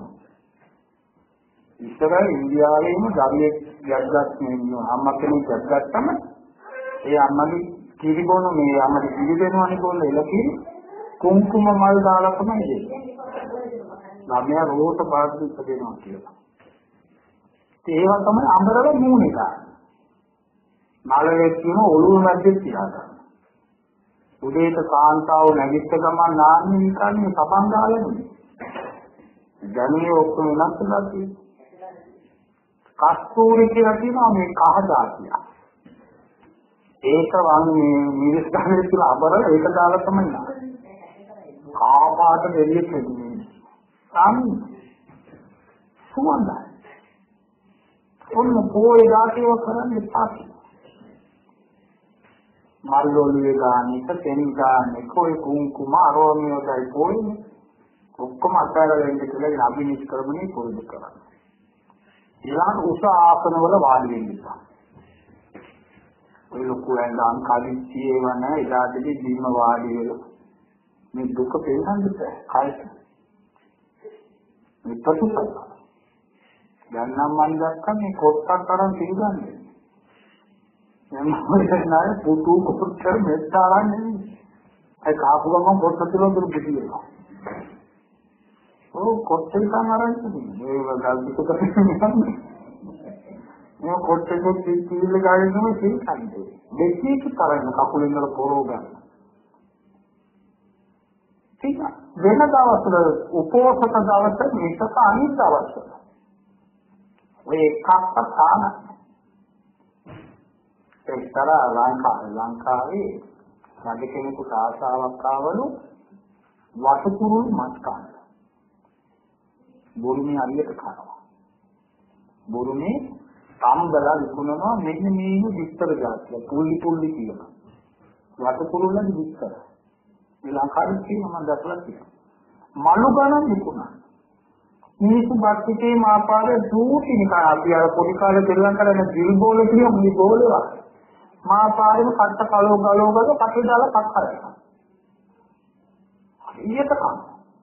ඉතර ඉන්දියාවේම දරුවෙක් ගැග්ගත් නෙමෙයි අම්මා කෙනෙක් ගැග්ගත්තම ඒ අම්මගේ කිරිබොන මේ අම්මගේ කිරිබෙනවනේ කොල්ල එලකිරි කුංකුම මල් දාලා තමයි දෙන්නේ ළමයා රෝට පාටි ඉපදෙනවා කියලා ඒවා තමයි අඹරල මූණේ ගන්න මලවේ කියන ඔළුව මැද්දේ තියා ගන්න උදේට කාන්තාව නැගිට ගමන් නාන්නේ නිකන්නේ සබන් දාලා නෙමෙයි දැනුනේ ඔක්කොම වෙනස් වෙලා තියෙනවා කස්තූරි කියලා කියනවා මේ කහ දාතිය ඒක වන්නේ මිරිස් ගහනේ කියලා අබරල ඒක දාලා තමයි නාන්නේ කාපාට දෙවියෙක් නෙමෙයි සුවඳයි ඔන්න පොයේ දාතිව කරන්නේ පාටි මල්ලෝලිය ගානික තෙන් ගානික ඔය කුංකුම අරෝමියෝයි පොයේ ඔක්කොම අතහැරලා ඉන්න කියලා අභිනිෂ් කරමුනේ පොරුදු කරන්නේ ඊළඟ උස ආසන වල වාඩි වෙන්න ඉන්නවා ඔය ලොකු ඇඳන් කලිච්චියේ වන එදාටදී දීම වාඩි වෙලා මේ දුක පෙන්නන්නද කයිද මේ ප්‍රතිපල දැන් නම් මම දැක්කන්නේ කොටක් තරම් පිළිගන්නේ මම හිතන්නේ පුතු කොටතර මෙත්තාලා නෙමෙයි ඒ කාපු ගමන් පොත් තුන දුරු පිටියනවා ඔව් කොටේ සමහරවිට මේ ගල්පිට කරන්නේ මේ කොටේ කොටේ කීල ගානම සිල්කන්නේ දෙකීක තරන්න කකුලෙන් වල පොරෝ ගන්න ठीक है වෙන දවස්වල උපෝසත දවස මේක අනිත් දවස්වල ඔය එකක් පාන එක්තර ලංකාවේ රජ කෙනෙකුට ආසාවක් ආවලු වටකුරුල් මස් කන්න බුරුමේ හරියට කනවා බුරුමේ තම්බලා විකුණනවා මෙන්න මේ විස්තර જાතිය පුල්ලි කියනවා වටකුරුල්ලගේ විස්තර මේ ලංකාවේ තියෙනවා මම දැකලා තියෙනවා මලු ගණන් විකුණනවා මිනිස්සු බක්තිතේ මාපාරේ දූටි නිකන් අපි අර පොඩි කාලේ දෙල්ලන් කරන දිල් බෝල කියන මේ බෝලවා මාපාරේම කට්ට කලෝ ගලෝ කටේ දාලා පක් කරනවා ඊට කන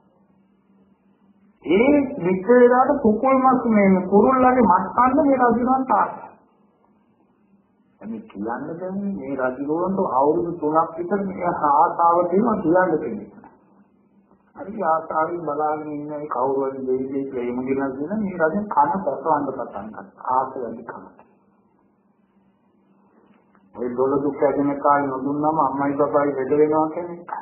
ඒ වික්‍රේදාට කුකුල් මස් මේ කුරුල්ලගේ මස් කන්න මේ රජුන් තාක් අපි කියන්නේ දැන් මේ රජුන්ට අවුරුදු 3ක් විතර මේ ආසාව තියෙනවා කියන්න දෙන්නේ හරි ආසාවෙන් බලාගෙන ඉන්න ඒ කවුරුන් දෙවිදේ ප්‍රේම දිනන මේ රජෙන් කන පසවන්න පටන් ගත්තා ආසාවෙන් කන ඔය දොළ දුක් ඇදෙන කාලේ නොදුන්නම අම්මයි බබයි වෙද වෙනවා කියන්නේ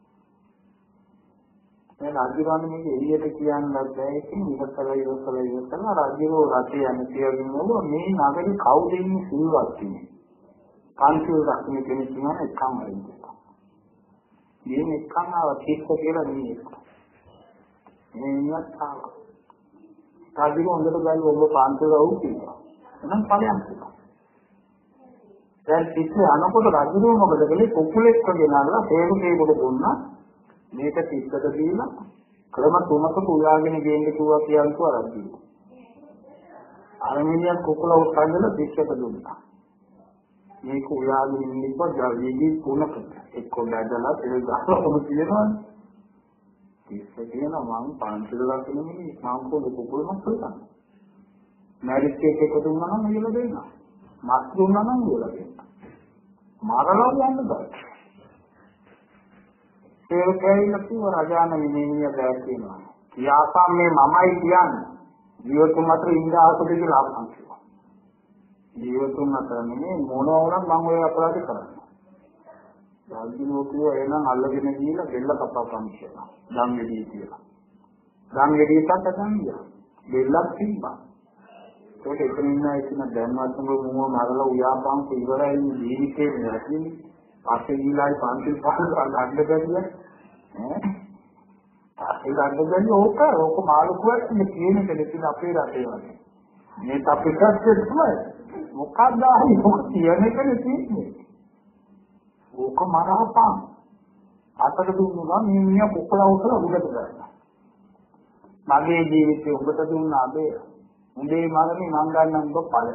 දැන් අදිවානේ මේක එළියට කියන්නත් බෑ ඉතින් ඉවසලා රජුරෝ රටේ යන කියනවා මේ නගරේ කවුද ඉන්නේ සිල්වත් කියන්නේ පන්සිල් රකින්න කෙනෙක් ඉන්නවා එකම වෙන්නේ මේ එකම අවතිස්ස කියලා නෙමෙයි මේ ඉන්නත් රජුරෝ හොඳට ගාලු ඔබ පන්සිල් රවු කියනවා එහෙනම් ඵලයන් කියනවා දැන් පිටේ අනකොට රජුරෝ මොකද කළේ කුකුලෙක් ගෙනල්ලා හේරුකේකට දුන්නා මේක තිස්සට දීලා ක්‍රම තුනක පුරාගෙන ගේන්න කිව්වා කියන්කෝ අරන් අරමිනිය කුකුල උස්සගෙන තිස්සට දුන්නා මේක උයාගෙන ඉන්නකොට ජීවි තුනක එක්ක බැදලා ඒක ගහලා ඔබ කියනවා ඉස්සේ කියන මං පන්සල ලක්ෂණෙන්නේ මං පොඩි කුකුලක් කරනවා. මැරිච් එකක දුන්නා නම් ඉල දෙන්නා. මස් දුන්නා නම් ඉල දෙන්නා. මරලා යන්න බෑ. ඒක කැයිලා කිව්ව රජාන මිනිහිය බෑ කියනවා. කියාපම් මේ මමයි කියන්නේ. ජීවතුන් අතර ඉන්දාසද කියලා අපහන් කිව්වා. ජීවතුන් අතර නෙමෙයි මොනවා වුණත් මම ඔය අපරාධ කරන්නේ. රාජ්‍යනෝකිය එනං අල්ලගෙන ගිහලා දෙල්ල කපපම් කියලා. ධම්මෙදී කියලා. ධම්මෙදීට තදන්දියා. දෙල්ලක් තිබ්බා. ඒක එතන ඉන්න ඉතින් දැන්වත් මොව මරලා උයාපම් ඉවරයි ජීවිතේ නැතිනේ. පස්සේ ගිහලායි පන්තිල් පාඩම් ගන්න බැරිය. ඈ ගන්න බැරි ඕක මාළුකුවක් ඉන්නේ කියන එක දෙකින් අපේ රටේ වගේ. මේ අපිටත් තමයි. මොකක්ද ආයි මොකක් කියන එකනේ තියෙන්නේ. ඕක මරහපන්. අතට දුන්නා මිනිහා කොපලා උතලා උඩට ගන්නවා. මගේ ජීවිතේ ඔබට දුන්නා බේ. උඹේ මරණේ මං ගන්නම් ඔබ ඵලය.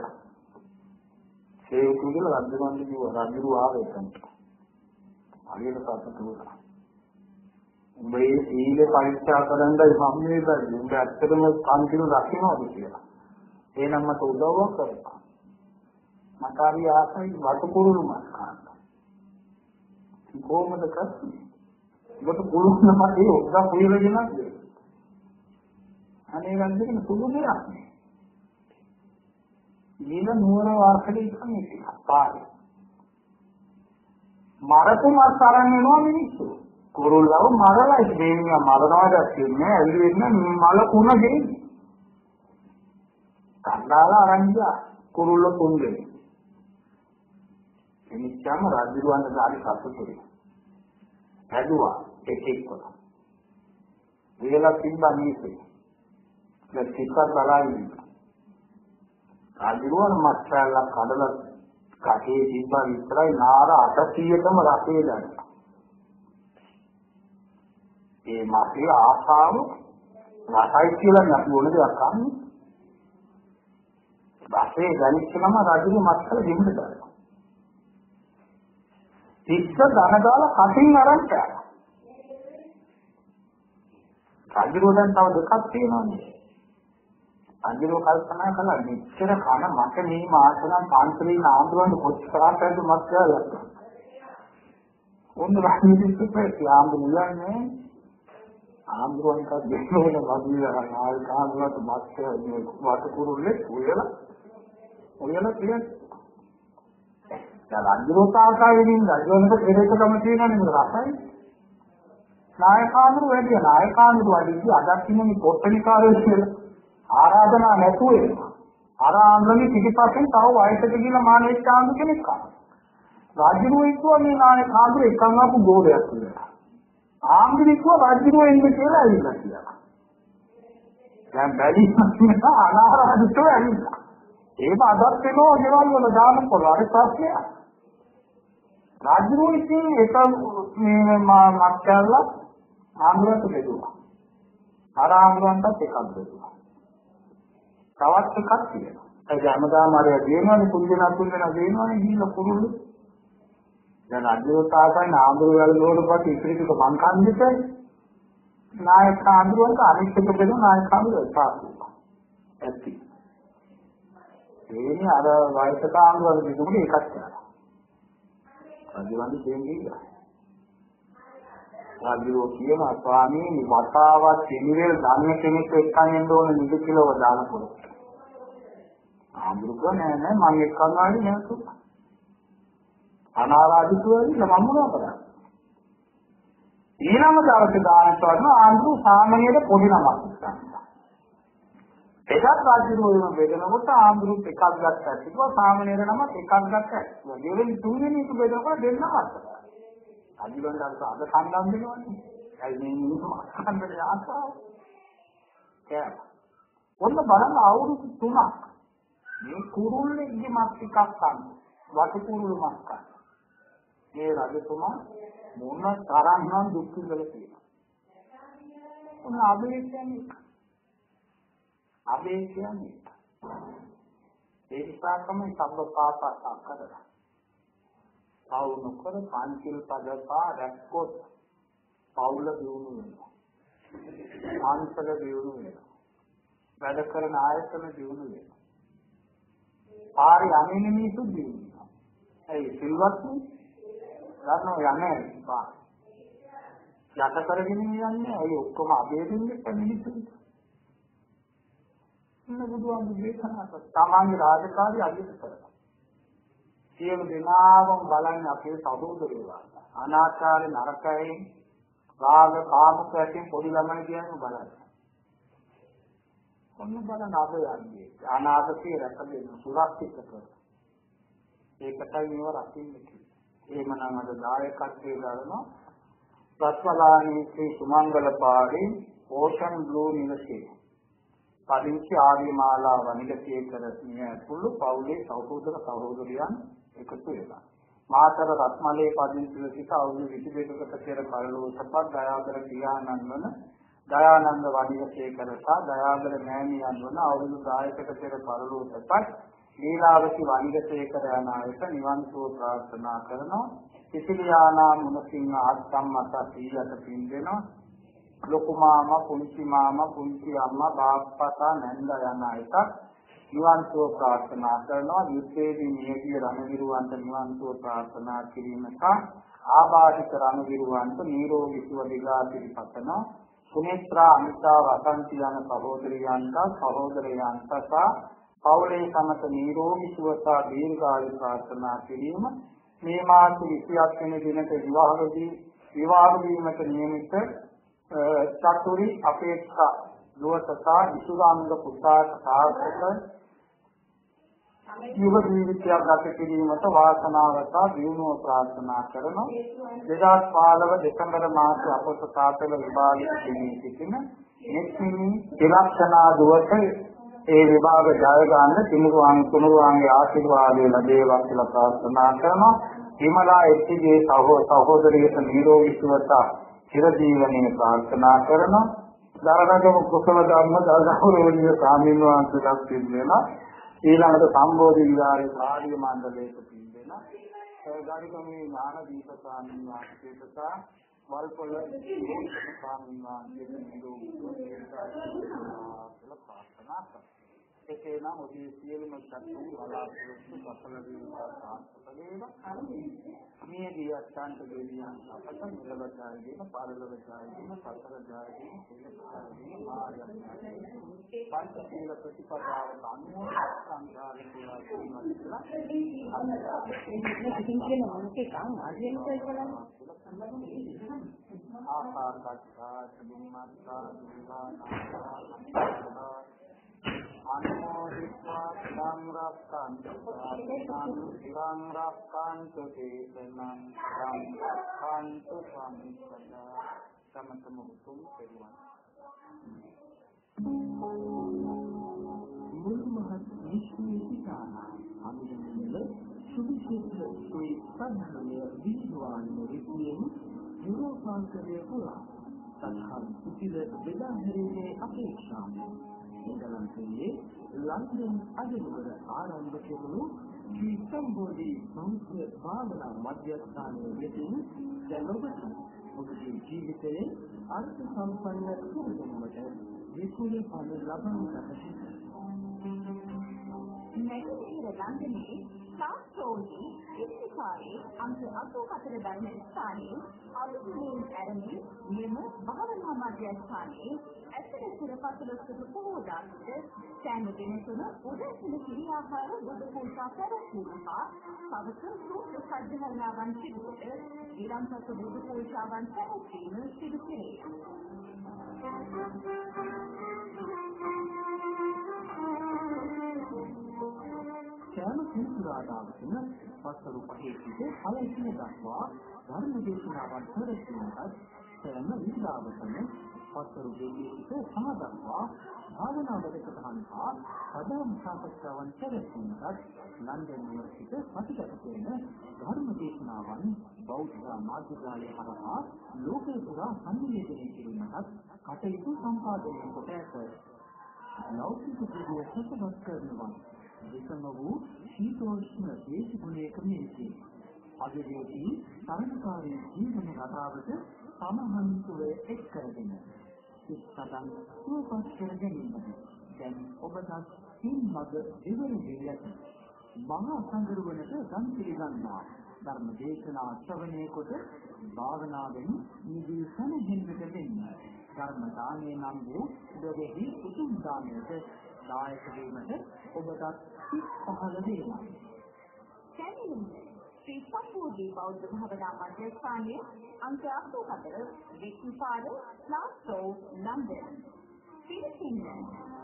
ඒ කුඩල රජුන්ගේ කිව්වා රජු ආවේ එතනට. හරියට සතුටු වුණා. උඹේ සීල පරීක්ෂා කරන්නයි මම මේ බැරි. උඹ ඇත්තටම කන්තිරු රකින්නවද කියලා. එහෙනම් මට උදව්වක් කරපන්. මට හරි ආසයි වටකුරුළු මස් කන්න. කොහොමද කරන්නේ? ඔබට පුළුවන් නම් ඒ ඔක්කොම පුයරගෙන නැද්ද? අනේ ගන්නෙ පුළුවන් නෑ. ඊළ නුවර වාසලේ ඉන්නේ පාරේ. මරතුම අසරණ වෙනවා මිනිස්සු. කුරුල්ලව මරලා ඉන්නේ මරනවාද කියන්නේ ඇවිල්ලා ඉන්න මල කුණ ගෙන්නේ. කන්දාලා අරන් ගියා කුරුල්ල තුන්දේ. එනිච්චම රාජ්‍යරුවන්ට ගාලි සතුටුයි. හැදුවා එකෙක්ව. වේලා තිබ්බා මිනිස්සේ. දැන් සිතක් බලන්නේ. රාජ්‍යරුවන් මත්සල්ලා කඩලා කටේ තිබ්බා විතරයි නාර 800ටම රටේ දැම්මා. ඒ මාගේ ආසාව රටයි කියලා නැති ඕන දෙයක් අන්නේ. රටේ දැනිච්චම රාජ්‍යරුව මත්සල දෙන්න දානවා. තිස්ස ධනදාලා කටින් අරන් කෑවා. රාජ්‍යරුවෙන් තව දෙකක් තියෙනවානේ. රාජ්‍යරුව කල්පනා කළා මෙච්චර කන මට මේ මාසනම් පාන්සලේ නාඳුරන් කොච්චරද මත් කියලා. ඔන්න රාජ්‍යරුවෙත් ආම්බුලන්නේ ආම්බුරන්ට දෙන්නෝන වදිනා නාල් කාන්දුවට මත් මේ වටකුරුල්ලේ ඔයලා කියන්නේ දැන් රාජ්‍යෝතාවකයෙන් රජවන්ට කෙරෙකම තියෙනනේ රසයි. නායකාඳුර වැඩි නායකාඳුර වැඩි අදක් ඉන්නේ පොට්ටනිකාරයෝ කියලා. ආරාධනා නැතුව එනවා. ආරාධනෙ පිටිපස්සෙන් තව වයසට ගිහලා මානෙච්චාඳු කෙනෙක් ආවා. රාජ්‍යරුව ඉක්ුවා මේ නායකාඳුර එකම ආපු ගෝලයක් කියලා. ආම්බිරිකුව රාජ්‍යරුව එන්නේ කියලා ඇවිල්ලා කියලා. දැන් බැරි නම් අනාරාධිතව ඇවිල්ලා. ඒක අදත් වෙනවා ගෙවල් වල දාන පොළාරේ ප්‍රශ්නය. රාජ්‍යරුව ඉතින් එක මේ මත් කරලා ආම්බුරට බෙදුවා. අර ආම්බුරන්ටත් එකක් බෙදුවා. තවත් එකක් තියෙනවා. ඒ ජනදාම ආරය දෙනවනේ කුංජනා දෙනවනේ ගිහින් කුරුල්ලු. දැන් රාජ්‍යෝතාවකයි ආම්බුර වල නෝඩපත් ඉතිරි ටික මං කන්දිට නායක ආම්බුරන්ට අනිත් එක බෙදුවා නායක ආම්බුර පාස්තුවා. ඇත්ති. එන්නේ අර වයසට ආම්බුර බෙදුනේ එකක් කරා. රජවන්දි දෙන්නේ. රාජ්‍යෝ කියන ස්වාමීනි වතාවත් පිළිවෙල ධර්ම කෙනෙක් එක්කන් එන්න ඕන නිදි කිලව දාන පොළ. ආම්බුර නෑ මම එක්කන් ආවේ නෑ සුත්. අනාරාධිතුවයි මම මොනවා කරන්නේ? ඊළඟ දවසේ දානට වඩන ආම්බුර සාමණේර පොඩි නමක් ගන්නවා. ඒකත් රාජ්‍යරුවම බෙදනකොට ආම්බුරුත් එකක් ගත්තා. ඒක සාමණේර නමත් එකක් ගත්තා. දෙවෙනි තුන්වෙනි එක බෙදනකොට දෙන්නම අත්තා. රාජ්‍යරුවන්ට අද සම්බන්ධ වෙනවනේ. ඒ මේ මිනිස්සු අහන්නේ ආසාව. ඒක. ඔන්න බලන්න අවුරුදු 3ක් මේ කුරුල්ලෙක්ගේ මත් ටිකක් ගන්න. වටු කුරුළු මත් ගන්න. මේ රජතුමා මොන තරම්නම් දුක් විඳලා තියෙනවා. ඔන්න අබේ කියන්නේ ඒ ඉස්සාකම සම්බපාපා කරලා පවුන කර පංචිල් පදපා රැක්කොත් පවුල දියුණු වෙනවා. මානසික දියුණුව වෙනවා. වැඩ කරන ආයතන දියුණුව වෙනවා. පාරි යන්නේ මිනිස්සු දියුණුව. ඒ සිල්වත් ගන්නවා යන්නේ පා. යට කරගෙන යන්නේ ඒ ඔක්කොම අබේදින්නේ මිනිස්සු. ඉන්න බුදුහාමුදුරුවෝ දේශනා කළා තමන්ගේ රාජකාරිය අධික කරනවා. සියලු දෙනාම බලන්නේ අපේ සහෝදරයෝ. අනාචාර නරකයෙන් රාග කාමක ඇතින් පොඩි ළමයි කියන්නේ බලන්න. ඔන්න බලන්න අද යන්නේ අනාගතේ රැකගෙන සුරක්ෂිත කරගන්න. ඒකටයි මේව රකින්නේ කියන්නේ. එහෙමනම් අද දායකත්වයේ ගන්නවා රත්වලානී ශ්‍රී සුමංගල පාරේ ඕෂන් බ්ලූ නිවසේ. පදිංචි ආර්යමාලා වනිගසේකර මිය ඇතුළු පවුලේ සහෝදර සහෝදරියන් එකතු වෙලා. මාතර රත්මලේ පදිංචිව සිට අවුරුදු 22කට පෙර පරලෝකපත් දයාදර පියාණන් වන දයානන්ද වනිගසේකර සහ දයාදර මෑණියන් වන අවුරුදු 10කට පෙර පරලෝකපත් ලීලාවති වනිගසේකර යන අයට නිවන් සුව ප්‍රාර්ථනා කරනවා. සිසිලියානා මුණසිංහ ආත්සම්මත සීලත පින් දෙනවා. ලොකු මාමා පුංචි අම්මා බාප්පා නැන්ද යන අයට නිවන් සුව ප්‍රාර්ථනා කරනවා. යුද්ධයේදී මියගිය රණවිරුවන්ට නිවන් සුව ප්‍රාර්ථනා කිරීම සහ ආබාධිත රණවිරුවන්ට නිරෝගී සුව දීලා පිළිපතනවා. සුනේත්‍රා අමිතා වසන්ති යන සහෝදරියන්ට සහෝදරයන්ට සහ පවුලේ සමත නිරෝගී සුව සහ දීර්ඝායු ප්‍රාර්ථනා කිරීම. මේ මාස 27 වෙනි දිනට විවාහ වීමට නියමිත චතුරි අපේක්ෂා ලෝකසා විසුදාංග පුතාට සාර්ථක ජීව ජීවිතයක් ගත කිරීමට වාසනාව සහ දියුණුව ප්‍රාර්ථනා කරනවා. 2015 දෙසැම්බර් මාසයේ අපොත් සාපේල විභාගයේ සිටින නිත්මිනි තිලක්ෂණා දුවට ඒ විභාග ජය ගන්න තුනුරුවන්ගේ ආශිර්වාදය ලැබේවා කියලා ප්‍රාර්ථනා කරනවා. හිමලා එච්චිගේ සහෝදරියට නිරෝගී සුවත චිර ජීවනයේ ප්‍රාර්ථනා කරනවා. දරණගම කුසල ධර්ම දරගෞරවනීය ස්වාමීන් වහන්සේලාට පිළිවෙලා ඊළඟට සම්බෝධි විහාරයේ ආර්ය මණ්ඩලයට පිළිවෙලා ගාරිකමේ ඥාන දීප ස්වාමීන් වහන්සේට සහ වල්පොළ ස්වාමීන් වහන්සේට නිරෝගී සුවය ප්‍රාර්ථනා කරනවා. එසේනම් ඔබේ සියලුම සත්තු බලාපොරොත්තු සඵල වේවා සාර්ථක වේවා. මේ දියස්සන්ත දෙවියන් අපට නිරවචාරයෙන් පාරලවචාරයෙන් සතර ජාතකයෙන් සිල්පකාරයෙන් මාර්ගයෙන් පංචශීල ප්‍රතිපදාවට අනුව සංඝාරයෙන් කියලා කියන මොනකේ කාම ආදියෙන් කරලා ආකාරකත්තා සම්මාත්තා විවානාත්තා අනුමෝදිत्वा සංරක්ඛන්තු සංරක්ඛන්තු දේශනං සංරක්ඛන්තු සම්පදා සමතමුතුම් පෙරුවන් මුල්මහත් විශ්වවිද්‍යාල අමිනල සුවිශේෂ ශ්‍රී සම්මානීය විද්වාන් මුරිතියෙන් යුරෝපාන්තරයේ පුරා සත්හල් කුටිල බෙදා හැරීමේ අපේක්ෂාවෙන් ඉංගලන්තයේ ලන්ඩන් අධිනගර ආරම්භ කෙරුණු ශ්‍රී සම්බෝධි සංස්කෘත භාවනා මධ්‍යස්ථානයේ යෙදෙන දැන් ඔබගේ ජීවිතයේ අර්ථ සම්පන්න කරගැනීමට විපුල ඵල ලබන්නට නැගිටින ලන්ඩනයේ සාස්ත්‍රෝනි ඉස්තිකාරේ අංක 84 ධර්ම ස්ථානයේ අලුතින් ආරම්භ නියම භාවනා මධ්‍යස්ථානයේ ඇත්තට පුරපසලස්වක පොහොදාට සෑම දිනකම උදෑසන කිරි ආහාර බුදු පූජා පැවැත්වීම හා පවස සූත්‍ර සජ්ජහරණාවන් සිදුකොට ඊළඟට බුදු පූජාවන් පැවැත්වීම සිදු කෙරේ. සෑම සෙනසුරාදාවකම පස්වරු 5 සිට 6 දක්වා ධර්ම දේශනාවන් පැවැත්වීමට සෑම විද්‍යාවකම පස්වරු 2 සිට 6 දක්වා භාවනා වැඩසටහන් හා සදාම් සාකච්ඡාවන් පැවැත්වීමට ලන්ඩන් නිවසිට ප්‍රතිගත කරන ධර්ම දේශනාවන් බෞද්ධ මාධ්‍යාලය හරහා ලෝකේ පුරා සංනිවේදනය කිරීමට කටයුතු සම්පාදනය කොට ඇත. ලෞකික ජීවිතය සකස් කරනවා. විසම වූ සීතෝෂ්ණ දේශගුණයක මේකේ අධිවේදී තරණකාරී ජීවන රටාවට සමහන්තුව එක් කරගෙන සිත් සතන් සුවපත් කර ගැනීමට දැන් ඔබට සිල් මඟ දෙවන දෙයක් මහා සංගරුවනට ගම් පිළිගන්නා ධර්ම දේශනා ශ්‍රවණය කොට භාවනාවෙන් නිදී සැනසෙන්නට දෙන්න ධර්ම දානයේ නම් වූ දෙවෙහි උතුම් දානයට දායක වීමට ඔබට සිත් පහළ වේවා. श्री संपूर्णी बौद्ध भावना मंदिर स्थानीय अंक 84 Vishnupad class road London Philippines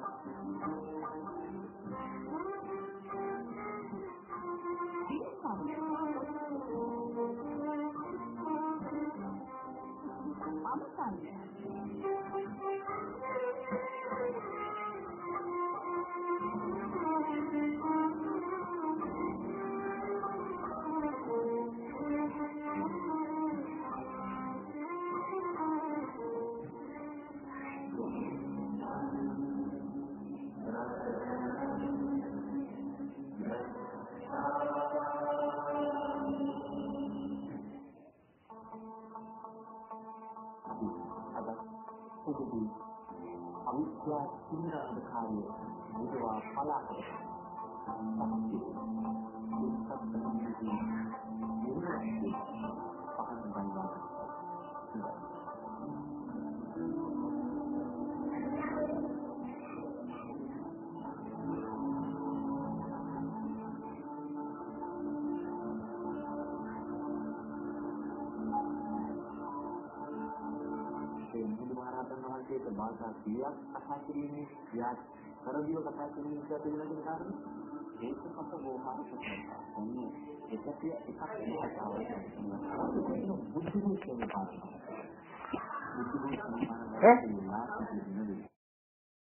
අවිද්‍යා සිංහාන්ධකාරය විදවා පලාකට සම්පූර්ණ සත්‍යමදී නිරෝධී පහන් බඳවා ඒක භාෂා 100ක් කතා කිරීමේ යාත් කරදියෝ කතා කිරීමේ ඉස්සර තිබුණාද කාරණේ ඒක කොට බොහොම සුදුසුයි. ඔන්නේ එකක් බුද්ධිමය කියන පාඩම. බුද්ධිමය සම්මානය